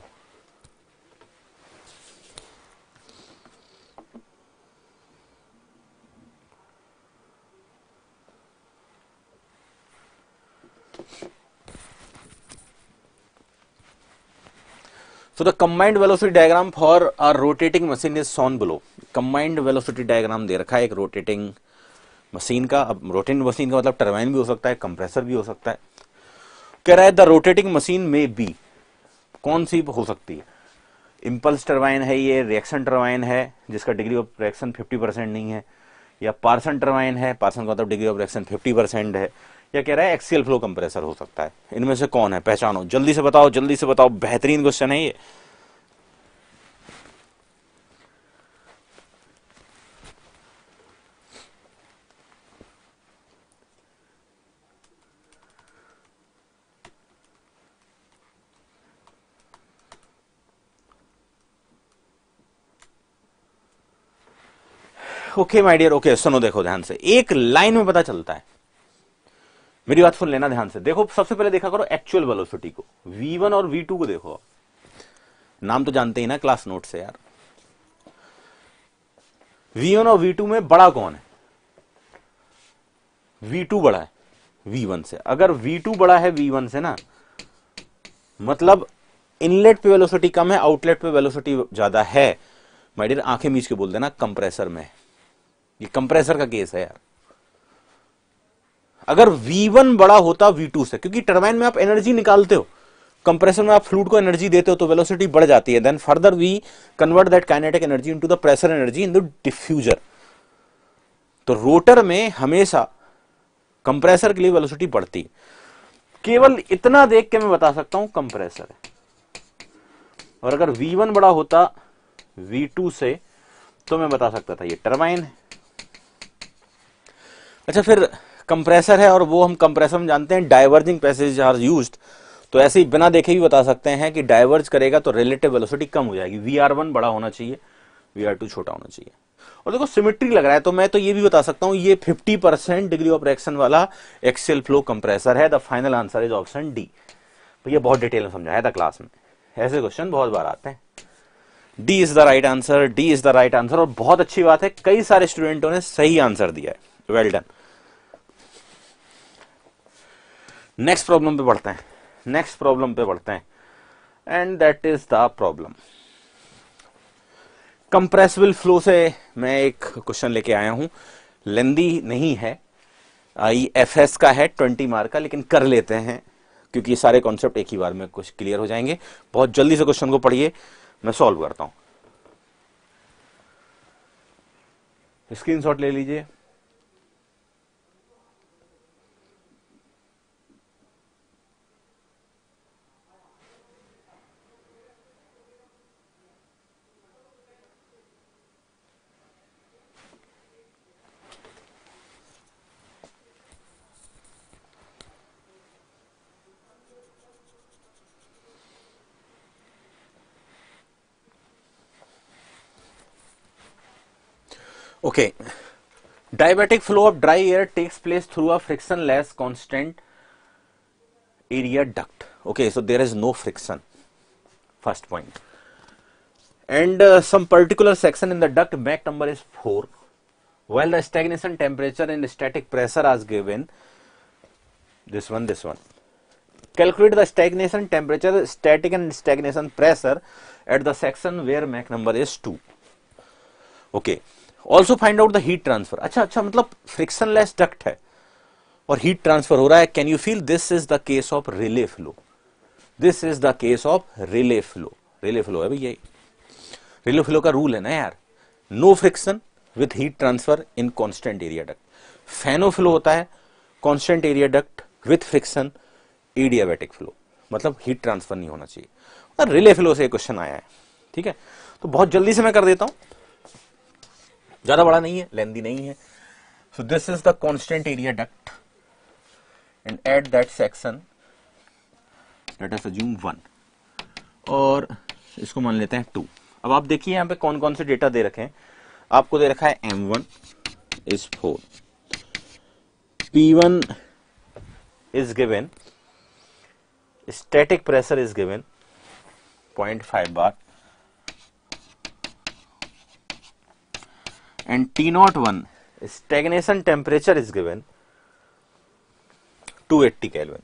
So the combined velocity diagram for a rotating machine is shown below. Combined velocity diagram दे रखा है एक रोटेटिंग मशीन का। अब रोटेटिंग मशीन का मतलब टरबाइन भी हो सकता है, कंप्रेसर भी हो सकता है। कह रहा है द रोटेटिंग मशीन में बी, कौन सी हो सकती है? इम्पल्स टरबाइन है, ये रिएक्शन टरबाइन है जिसका degree of reaction fifty percent नहीं है, या पार्सन टरबाइन है, पार्सन का मतलब degree of reaction fifty percent है, या कह रहा है एक्सियल फ्लो कंप्रेसर हो सकता है। इनमें से कौन है, पहचानो, जल्दी से बताओ, जल्दी से बताओ, बेहतरीन क्वेश्चन है ये। ओके माय डियर, ओके सुनो, देखो ध्यान से, एक लाइन में पता चलता है, मेरी बात सुन लेना ध्यान से। देखो सबसे पहले देखा करो एक्चुअल वेलोसिटी को, वी वन और वी टू को देखो, नाम तो जानते ही ना क्लास नोट से यार। वी वन और वी टू में बड़ा कौन है, वी टू बड़ा है वी वन से। अगर वी टू बड़ा है वी वन से ना, मतलब इनलेट पे वेलोसिटी कम है, आउटलेट पे वेलोसिटी ज्यादा है, माय डियर आंखें मीच के बोल देना कंप्रेसर में, ये कंप्रेसर का केस है यार। अगर वी वन बड़ा होता वी टू से, क्योंकि टरबाइन में आप एनर्जी निकालते हो, कंप्रेसर में आप फ्लूइड को एनर्जी देते हो तो वेलोसिटी बढ़ जाती है, then further we convert that kinetic energy into the pressure energy in the diffuser. तो रोटर में हमेशा कंप्रेसर के लिए वेलोसिटी बढ़ती है। केवल इतना देख के मैं बता सकता हूं कंप्रेसर है। और अगर वी वन बड़ा होता वी टू से तो मैं बता सकता था ये टरबाइन है। अच्छा, फिर कंप्रेसर है और वो हम कंप्रेसर में जानते हैं डाइवर्जिंग पैसेज आर यूज्ड, तो ऐसे ही बिना देखे भी बता सकते हैं कि डाइवर्ज करेगा तो रिलेटिव वेलोसिटी कम हो जाएगी, वी आर वन बड़ा होना चाहिए, वी आर टू छोटा होना चाहिए। और देखो सिमेट्री लग रहा है तो मैं तो ये भी बता सकता हूं ये fifty percent degree of reaction वाला एक्सियल फ्लो कंप्रेसर है। The final answer is option D. भैया बहुत डिटेल में समझाया था क्लास में, ऐसे क्वेश्चन बहुत बार आते हैं। D is the right answer, D is the right answer. और बहुत अच्छी बात है, कई सारे स्टूडेंटों ने सही आंसर दिया है, वेल डन। नेक्स्ट प्रॉब्लम पे बढ़ते हैं, नेक्स्ट प्रॉब्लम पे बढ़ते हैं and that is the problem compressible flow से मैं एक क्वेश्चन लेके आया हूं, लेंदी नहीं है, आई एफ एस का है, ट्वेंटी मार्क का, लेकिन कर लेते हैं क्योंकि ये सारे कॉन्सेप्ट एक ही बार में कुछ क्लियर हो जाएंगे। बहुत जल्दी से क्वेश्चन को पढ़िए, मैं सॉल्व करता हूं। स्क्रीनशॉट ले लीजिए। Okay, diabatic flow of dry air takes place through a frictionless constant area duct. Okay, so there is no friction, first point, and uh, some particular section in the duct, Mach number is four, while the stagnation temperature and static pressure as given, this one, this one. Calculate the stagnation temperature, static and stagnation pressure at the section where Mach number is two. Okay. Also find out the heat transfer. अच्छा अच्छा, मतलब frictionless duct है और heat transfer हो रहा है। Can you feel this is the case of Rayleigh flow, this is the case of Rayleigh flow. Rayleigh flow है भैया, रिले फ्लो का रूल है ना यार, no friction with heat transfer in constant area duct. Fanno flow होता है constant area duct with friction, adiabatic flow, मतलब heat transfer नहीं होना चाहिए। और रिले फ्लो से क्वेश्चन आया है, ठीक है। तो बहुत जल्दी से मैं कर देता हूं, ज्यादा बड़ा नहीं है, लेंदी नहीं है। So this is the constant area duct and at that section let us assume one, और इसको मान लेते हैं टू। अब आप देखिए यहां पे कौन कौन से डेटा दे रखे हैं। आपको दे रखा है M one is four, P one is given, static pressure is given point five bar, and T zero one stagnation temperature is given two eighty Kelvin।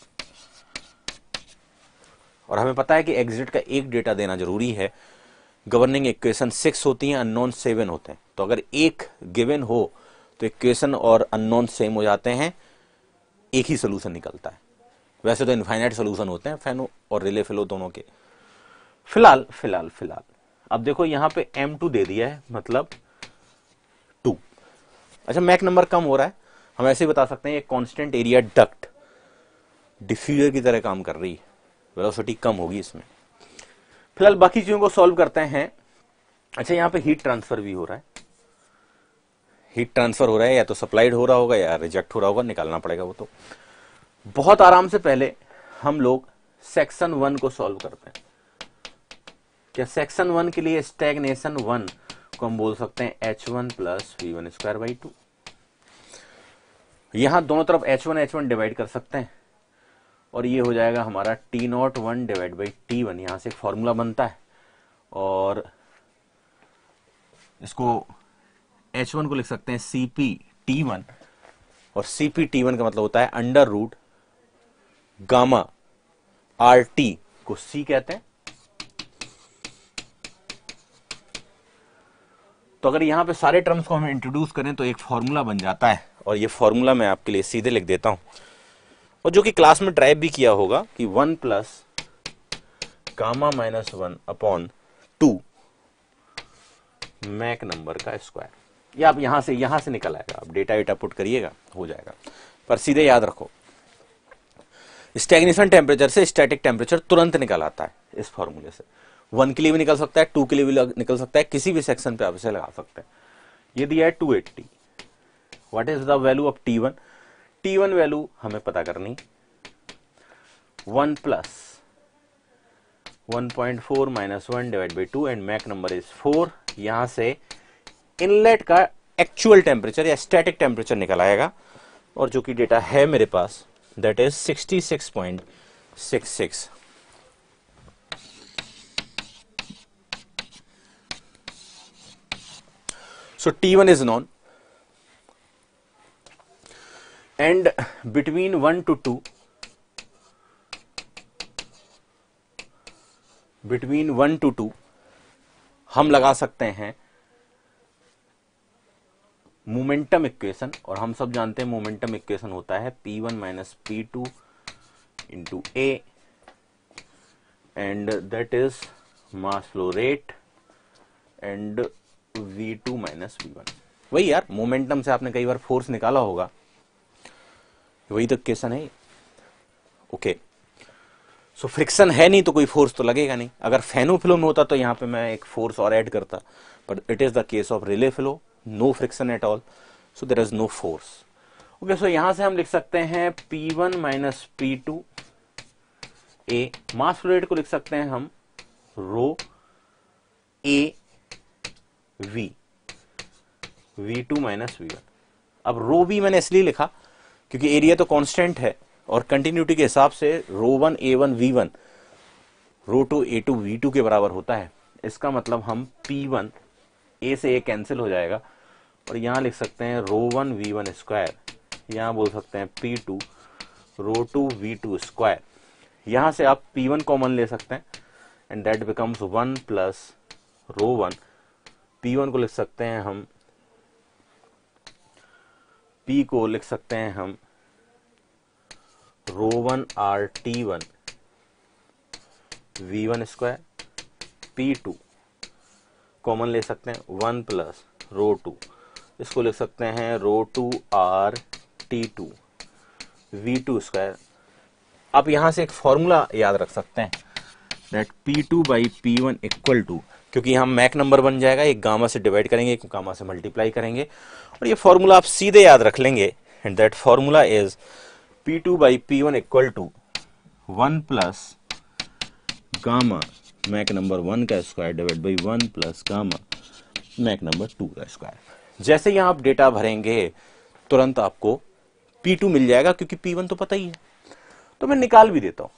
और हमें पता है कि एग्जिट का एक डेटा देना जरूरी है। गवर्निंग इक्वेशन सिक्स होती हैं, अननोन सेवन होते हैं। तो अगर एक गिवन हो तो इक्वेशन और अननोन सेम हो जाते हैं, एक ही सोल्यूशन निकलता है। वैसे तो इनफाइनाइट सोल्यूशन होते हैं फैनो और रिले फ्लो दोनों के। फिलहाल फिलहाल फिलहाल अब देखो यहां पे एम टू दे दिया है, मतलब टू। अच्छा, मैक नंबर कम हो रहा है, हम ऐसे ही बता सकते हैं एक कांस्टेंट एरिया डक्ट डिफ्यूजर की तरह काम कर रही है, वेलोसिटी कम होगी इसमें। फिलहाल बाकी चीजों को सॉल्व करते हैं। अच्छा, यहां पे हीट ट्रांसफर भी हो रहा है, हीट ट्रांसफर हो रहा है, या तो सप्लाइड हो रहा होगा या रिजेक्ट हो रहा होगा, निकालना पड़ेगा वो तो। बहुत आराम से पहले हम लोग सेक्शन वन को सॉल्व करते हैं। क्या सेक्शन वन के लिए स्टैग्नेशन वन को हम बोल सकते हैं H one plus V one square by two. यहां दोनों तरफ H one H one divide कर सकते हैं और ये हो जाएगा हमारा T naught one divide by T one. यहां से एक फॉर्मूला बनता है और इसको एच वन को लिख सकते हैं सी पी टी वन, और सी पी टी वन का मतलब होता है under root gamma R T को सी कहते हैं। तो अगर यहां पे सारे टर्म्स को हम इंट्रोड्यूस करें तो एक फॉर्मूला बन जाता है, और ये फॉर्मूला मैं आपके लिए सीधे लिख देता हूं, और जो कि क्लास में ड्राइव भी किया होगा कि one plus gamma minus one upon two Mach number का स्क्वायर। ये आप यहां से यहां से निकल आएगा, आप डेटा वेटा पुट करिएगा हो जाएगा, पर सीधे याद रखो स्टैग्नेशन टेम्परेचर से स्टैटिक टेम्परेचर तुरंत निकल आता है इस फॉर्मूले से। वन के लिए भी निकल सकता है, टू के लिए भी निकल सकता है, किसी भी सेक्शन पे आप इसे लगा सकते हैं। ये दिया है two eighty. What is the value of T one? T one value हमें पता करनी, one plus one point four minus one divide by two and Mach number is four. यहां से इनलेट का एक्चुअल टेम्परेचर या स्टैटिक टेम्परेचर निकल आएगा, और जो कि डेटा है मेरे पास that is sixty six point six six. So T one is known, and between one to two, between one to two हम लगा सकते हैं मोमेंटम इक्वेशन, और हम सब जानते हैं मोमेंटम इक्वेशन होता है P one minus P two into A, and that is mass flow rate and V two minus V one. वही यार, मोमेंटम से आपने कई बार फोर्स निकाला होगा, वही तो इक्वेशन है। ओके, सो फ्रिक्शन है नहीं तो कोई फोर्स तो लगेगा नहीं। अगर फैनो फ्लो में होता तो यहां पे मैं एक फोर्स और ऐड करता, but it is the case of Rayleigh flow, no friction at all, so there is no force. Okay, so यहां से हम लिख सकते हैं P one minus P two A, mass flow rate को लिख सकते हैं हम rho A V, V two minus V one. अब रो वी मैंने इसलिए लिखा क्योंकि एरिया तो कांस्टेंट है, और कंटिन्यूटी के हिसाब से rho one A one V one rho two A two V two के बराबर होता है। इसका मतलब हम पी वन, ए से ए कैंसिल हो जाएगा, और यहां लिख सकते हैं rho one V one square, यहां बोल सकते हैं P two rho two V two square. यहां से आप पी वन कॉमन ले सकते हैं and that becomes one plus rho one. P one को लिख सकते हैं हम, P को लिख सकते हैं हम rho one R T one V one square, P two common ले सकते हैं वन प्लस रो टू, इसको लिख सकते हैं rho two R T two V two square. आप यहां से एक फॉर्मूला याद रख सकते हैं that P two by P one equal to, क्योंकि हम मैक नंबर बन जाएगा, एक गामा से डिवाइड करेंगे, एक गामा से मल्टीप्लाई करेंगे, और ये फॉर्मूला आप सीधे याद रख लेंगे, and that formula is P two by P one equal to one plus gamma Mach number one का square divide by one plus gamma Mach number two का स्क्वायर। जैसे यहां आप डेटा भरेंगे तुरंत आपको पी टू मिल जाएगा, क्योंकि पी वन तो पता ही है, तो मैं निकाल भी देता हूं।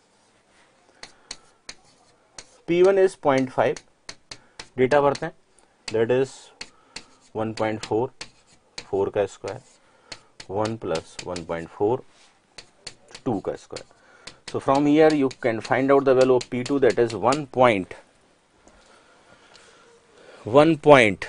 P one is point five, data भरते हैं, that is one point four, four का square, one plus one point four, two का square. So from here you can find out the value of P two, that is one point one point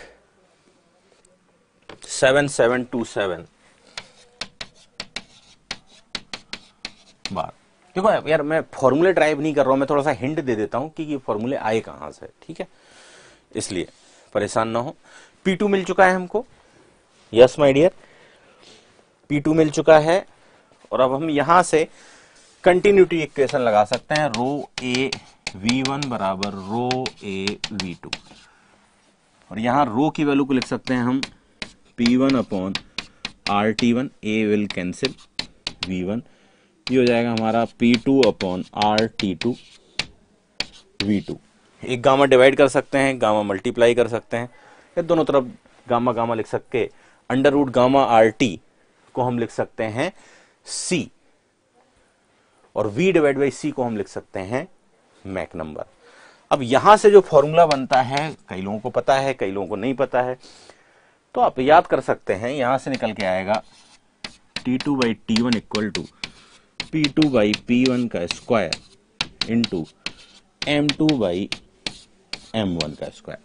seven seven two seven बार। देखो यार मैं फॉर्मूले drive नहीं कर रहा हूं, मैं थोड़ा सा हिंट दे देता हूं कि ये फॉर्मूले आए कहां से, ठीक है, इसलिए परेशान ना हो। पी टू मिल चुका है हमको, yes my dear, P two मिल चुका है। और अब हम यहां से कंटिन्यूटी इक्वेशन लगा सकते हैं, रो ए वी वन बराबर रो ए वी टू, और यहां रो की वैल्यू को लिख सकते हैं हम P one upon R T one, A will cancel, V one ये हो जाएगा हमारा P two upon R T two V two. एक गामा डिवाइड कर सकते हैं, गामा मल्टीप्लाई कर सकते हैं, या दोनों तरफ गामा गामा लिख सकते, under root gamma R T को हम लिख सकते हैं सी, और v डिवाइड बाई सी को हम लिख सकते हैं मैक नंबर। अब यहां से जो फॉर्मूला बनता है, कई लोगों को पता है, कई लोगों को नहीं पता है, तो आप याद कर सकते हैं, यहां से निकल के आएगा T two by T one equal to P two by P one का square into M two by M one का स्क्वायर।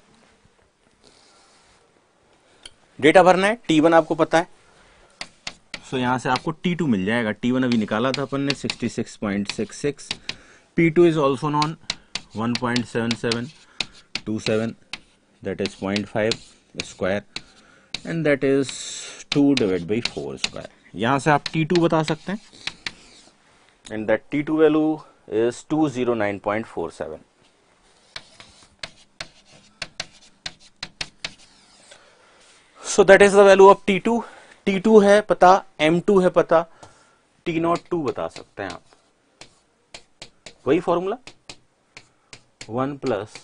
डेटा भरना है, टी वन आपको पता है, सो यहां से आपको टी टू मिल जाएगा। टी वन अभी निकाला था अपन ने sixty six point six six, P two is also known one point seven seven two seven, that is zero point five square, and that is two divide by four square. यहां से आप T two बता सकते हैं, and that T two value is two zero nine point four seven. So that is the value of T two. T two है पता, M to है पता, टी नॉट टू बता सकते हैं आप, वही formula one plus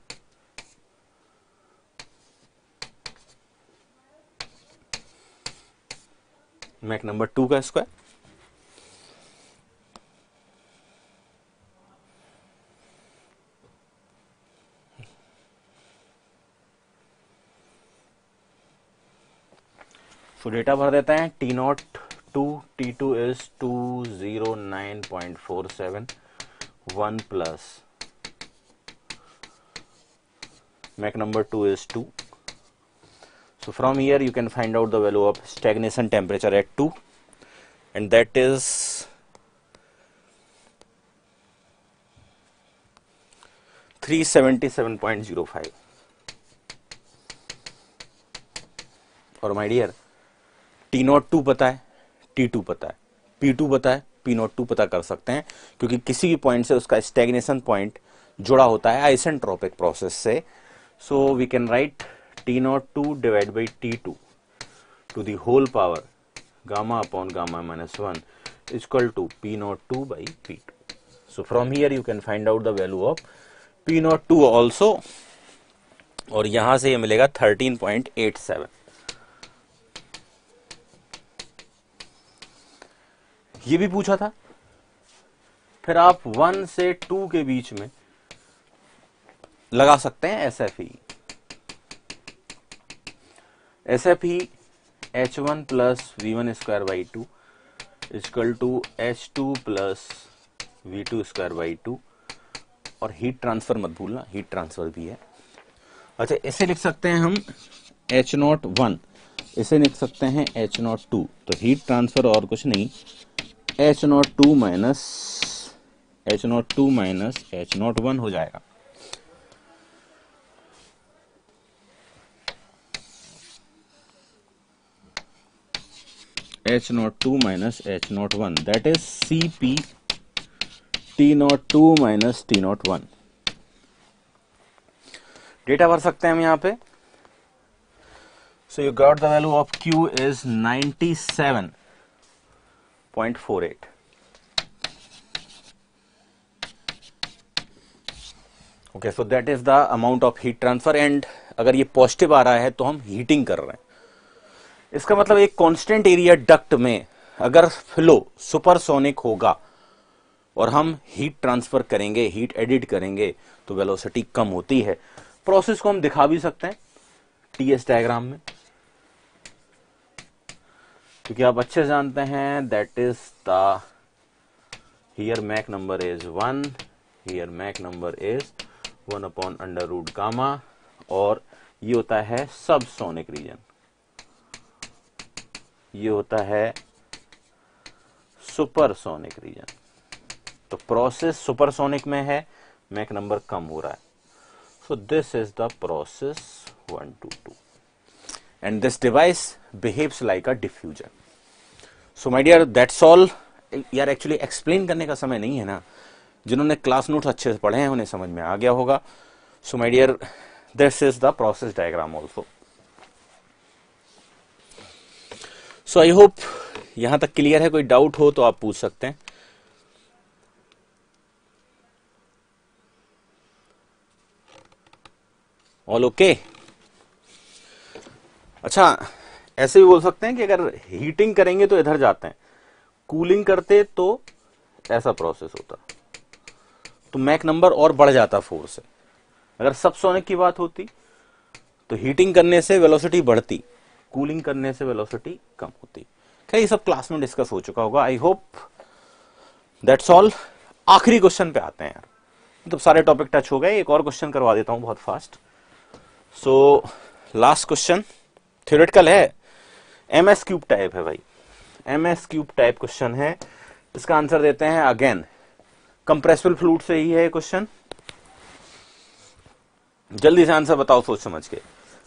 Mach number two का स्क्वायर। सो डेटा भर देते हैं, T naught two, T two is two zero nine point four seven, one plus Mach number two is two. So from here you can find out the value of stagnation temperature at two, and that is three seventy-seven point zero five. और my dear T naught two पता है, T to पता है, P to पता है, P not two पता कर सकते हैं, क्योंकि किसी भी पॉइंट से उसका स्टैग्नेशन पॉइंट जुड़ा होता है आइसेंट्रोपिक प्रोसेस से। So we can write T naught two divided by T two to the whole power gamma upon gamma minus one is equal to P naught two by P two. So from here you can find out the value of P naught two also, और यहां से ये मिलेगा thirteen point eight seven. ये भी पूछा था, फिर आप वन से टू के बीच में लगा सकते हैं S F E. S F E H one plus V one square by two equal to H two plus V two square by two, और हीट ट्रांसफर मत भूलना, हीट ट्रांसफर भी है। अच्छा इसे लिख सकते हैं हम एच नॉट वन, इसे लिख सकते हैं एच नॉट टू, तो हीट ट्रांसफर और कुछ नहीं, H naught two minus H naught two minus H naught one हो जाएगा। H naught two minus H naught one, that is C P T naught two minus T naught one. Data भर सकते हैं हम यहां पे। So you got the value of Q is ninety seven point four eight. Okay, so that is the amount of heat transfer, and अगर ये positive आ रहा है तो हम हीटिंग कर रहे हैं। इसका मतलब एक कांस्टेंट एरिया डक्ट में अगर फ्लो सुपरसोनिक होगा और हम हीट ट्रांसफर करेंगे, हीट एडिट करेंगे, तो वेलोसिटी कम होती है। प्रोसेस को हम दिखा भी सकते हैं टीएस डायग्राम में, क्योंकि आप अच्छे जानते हैं that is the here Mach number is one, here Mach number is one upon under root gamma, और ये होता है सब सोनिक रीजन, ये होता है सुपरसोनिक रीजन। तो प्रोसेस सुपरसोनिक में है, मैक नंबर कम हो रहा है. So this is the process one to two and this device behaves like a diffuser. So my dear that's all. यार एक्चुअली एक्सप्लेन करने का समय नहीं है ना, जिन्होंने क्लास नोट्स अच्छे से पढ़े हैं उन्हें समझ में आ गया होगा. So my dear this is the process diagram also. So I hope यहां तक क्लियर है. कोई डाउट हो तो आप पूछ सकते हैं. All okay. अच्छा, ऐसे भी बोल सकते हैं कि अगर हीटिंग करेंगे तो इधर जाते हैं, कूलिंग करते तो ऐसा प्रोसेस होता, तो मैक नंबर और बढ़ जाता फोर से. अगर सबसोनिक की बात होती तो हीटिंग करने से वेलोसिटी बढ़ती, कूलिंग करने से वेलोसिटी कम होती. खैर ये सब क्लास में डिस्कस हो चुका होगा. I hope that's all. आखिरी क्वेश्चन पे आते हैं यार, तो सारे टॉपिक टच हो गए. एक और क्वेश्चन करवा देता हूं बहुत fast. So last question theoretical है, एम एस क्यूब टाइप है भाई. M S Q type question है. इसका आंसर देते हैं अगेन कंप्रेसिबल फ्लूइड से ही है क्वेश्चन. जल्दी से आंसर बताओ सोच समझ के.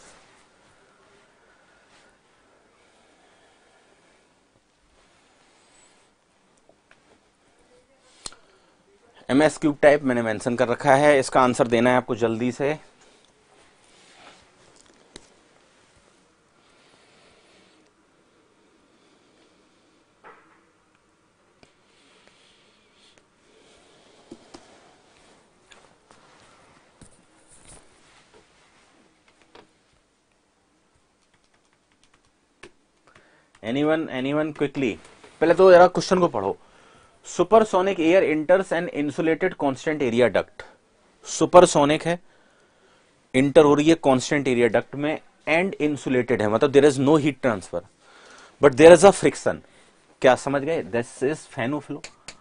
एम एस क्यूब टाइप मैंने मेंशन कर रखा है. इसका आंसर देना है आपको जल्दी से. Anyone anyone quickly. पहले तो जरा क्वेश्चन को पढ़ो. Supersonic air enters an insulated constant area duct. Supersonic है, इंटर हो रही है कांस्टेंट एरिया डक्ट में, एंड इंसुलेटेड है, मतलब there is no heat transfer but there is a friction. क्या समझ गए? This is Fanno flow.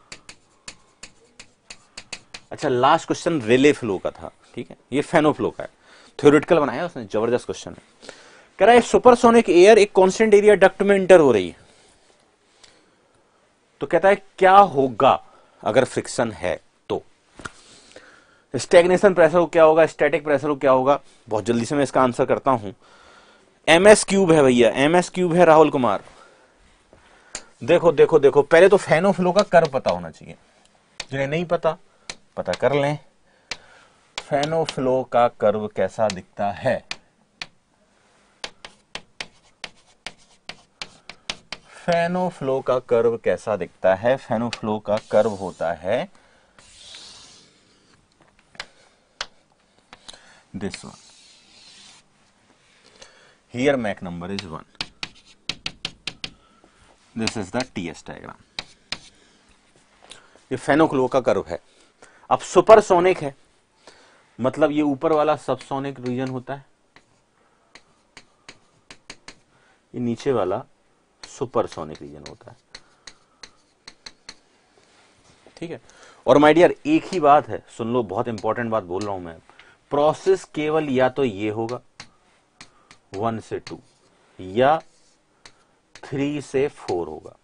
अच्छा, लास्ट क्वेश्चन रिले फ्लो का था, ठीक है, ये फैनो फ्लो का है. थ्योरेटिकल बनाया उसने, जबरदस्त क्वेश्चन है. कह रहा है सुपरसोनिक एयर एक कांस्टेंट एरिया डक्ट में इंटर हो रही है, तो कहता है क्या होगा अगर फ्रिक्शन है तो. स्टैग्नेशन प्रेशर क्या होगा, स्टैटिक प्रेशर क्या होगा. बहुत जल्दी से मैं इसका आंसर करता हूं. एमएस क्यूब है भैया, एमएस क्यूब है राहुल कुमार. देखो देखो देखो, पहले तो फैनो फ्लो का कर्व पता होना चाहिए. जिन्हें नहीं पता पता कर लें. फैनो फ्लो का कर्व कैसा दिखता है. फैनो फ्लो का कर्व कैसा दिखता है. फैनो फ्लो का कर्व होता है this one. Here Mach number is one. This is the T S diagram. ये फैनो फ्लो का कर्व है. अब सुपरसोनिक है, मतलब ये ऊपर वाला सबसोनिक रीजन होता है, ये नीचे वाला सुपरसोनिक रीजन होता है. ठीक है. और माय डियर एक ही बात है, सुन लो, बहुत इंपॉर्टेंट बात बोल रहा हूं मैं. प्रोसेस केवल या तो ये होगा वन से टू या थ्री से फोर होगा.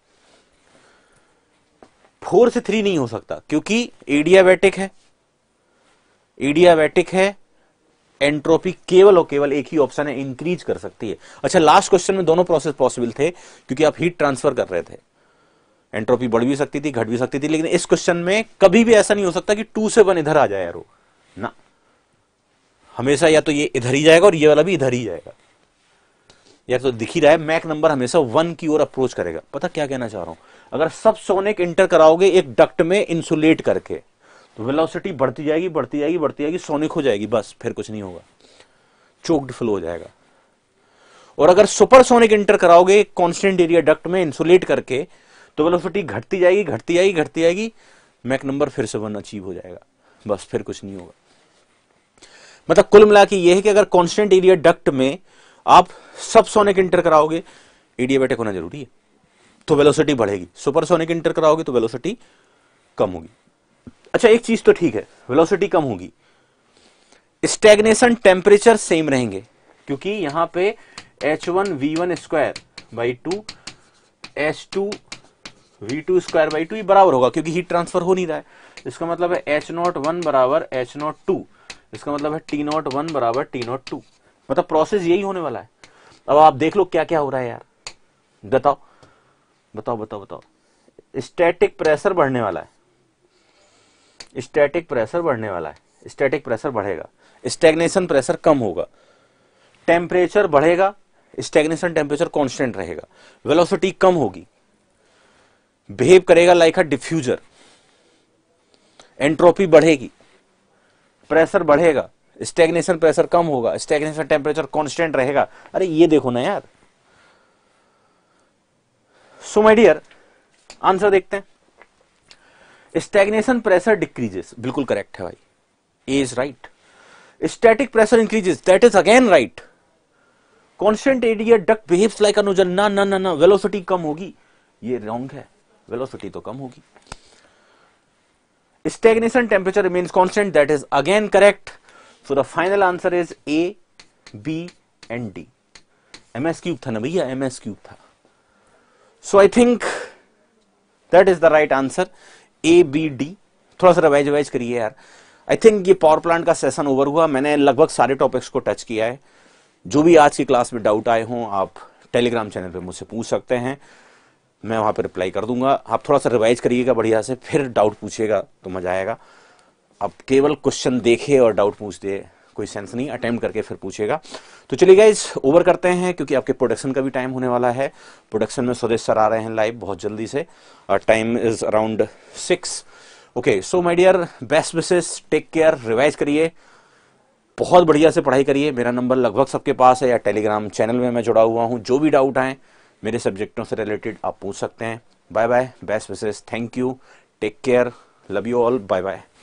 फोर से थ्री नहीं हो सकता क्योंकि एडियाबैटिक है. एडियाबैटिक है, एंट्रोपी केवल और केवल एक ही ऑप्शन है, इंक्रीज कर सकती है. अच्छा, लास्ट क्वेश्चन में दोनों प्रोसेस पॉसिबल थे क्योंकि आप हीट ट्रांसफर कर रहे थे. एंट्रोपी बढ़ भी सकती थी, घट भी सकती थी, लेकिन इस क्वेश्चन में कभी भी ऐसा नहीं हो सकता कि टू से वन इधर आ जाए यारो ना. हमेशा या तो ये इधर ही जाएगा और ये वाला भी इधर ही जाएगा. या तो दिख ही रहा है, मैक नंबर हमेशा वन की ओर अप्रोच करेगा. पता क्या कहना चाह रहा हूं, अगर सब सोनिक इंटर कराओगे एक डक्ट में इंसुलेट करके, तो वेलोसिटी बढ़ती जाएगी बढ़ती जाएगी बढ़ती जाएगी, सोनिक हो जाएगी, बस फिर कुछ नहीं होगा, चोक्ड फ्लो हो जाएगा. और अगर सुपरसोनिक इंटर कराओगे कांस्टेंट एरिया डक्ट में इंसुलेट करके, तो वेलोसिटी घटती जाएगी घटती जाएगी घटती जाएगी, मैक नंबर फिर से वन अचीव हो जाएगा, बस फिर कुछ नहीं होगा. मतलब कुल मिला के ये है कि अगर कांस्टेंट एरिया डक्ट में आप सबसोनिक इंटर कराओगे, एडियाबैटिक होना जरूरी है, तो वेलोसिटी बढ़ेगी. सुपरसोनिक इंटर कराओगे तो वेलोसिटी कम होगी. अच्छा, एक चीज तो ठीक है, वेलोसिटी कम होगी, स्टैग्नेशन टेम्परेचर सेम रहेंगे, क्योंकि यहां पे H one V one square by two H two V two square by two, ये बराबर होगा क्योंकि हीट ट्रांसफर हो नहीं रहा है। इसका मतलब है एच नॉट वन बराबर एच नॉट टू, इसका मतलब है टी नॉट वन बराबर टी नॉट टू, मतलब प्रोसेस यही होने वाला है। अब आप देख लो क्या क्या हो रहा है यार, बताओ बताओ बताओ बताओ। स्टैटिक प्रेशर बढ़ने वाला है, स्टैटिक प्रेशर बढ़ने वाला है, स्टैटिक प्रेशर बढ़ेगा, स्टैग्नेशन प्रेशर कम होगा, टेम्परेचर बढ़ेगा, स्टैग्नेशन टेम्परेचर कांस्टेंट रहेगा, वेलोसिटी कम होगी, बिहेव करेगा लाइक अ डिफ्यूजर, एंट्रोपी बढ़ेगी, प्रेशर बढ़ेगा, स्टैग्नेशन प्रेशर कम होगा, स्टैग्नेशन टेम्परेचर कांस्टेंट रहेगा। अरे ये देखो ना यार। सो माय डियर, आंसर देखते हैं। स्टैग्नेशन प्रेशर डिक्रीजेस, बिल्कुल करेक्ट है भाई, A is right. Static pressure increases, that is again right. Constant area duct behaves like a nozzle, ना ना ना ना, वेलोसिटी कम होगी, ये रॉन्ग है, वेलोसिटी तो कम होगी। Stagnation temperature remains constant, that is again correct. So the final answer is A, B and D. M S Q था ना भैया, एमएस क्यूब था। So I think that is the right answer, A B D. थोड़ा सा revise revise करिए यार। I think ये power plant का सेशन ओवर हुआ, मैंने लगभग सारे टॉपिक्स को टच किया है। जो भी आज की क्लास में डाउट आए हों आप टेलीग्राम चैनल पे मुझसे पूछ सकते हैं, मैं वहां पे रिप्लाई कर दूंगा। आप थोड़ा सा रिवाइज करिएगा बढ़िया से, फिर डाउट पूछिएगा तो मजा आएगा। आप केवल क्वेश्चन देखे और डाउट पूछ दे, कोई सेंस नहीं, अटेम्प्ट करके फिर पूछेगा। तो चलिए गाइस, ओवर करते हैं क्योंकि आपके प्रोडक्शन का भी टाइम होने वाला है। प्रोडक्शन में स्वदेश सर आ रहे हैं लाइव बहुत जल्दी से, और time is around six. Okay, so my dear, best wishes, take care, revise करिए, बहुत बढ़िया से पढ़ाई करिए। मेरा नंबर लगभग सबके पास है या टेलीग्राम चैनल में मैं जुड़ा हुआ हूँ। जो भी डाउट आए मेरे सब्जेक्टों से रिलेटेड आप पूछ सकते हैं। Bye bye, best wishes, thank you, take care, love you all, bye bye.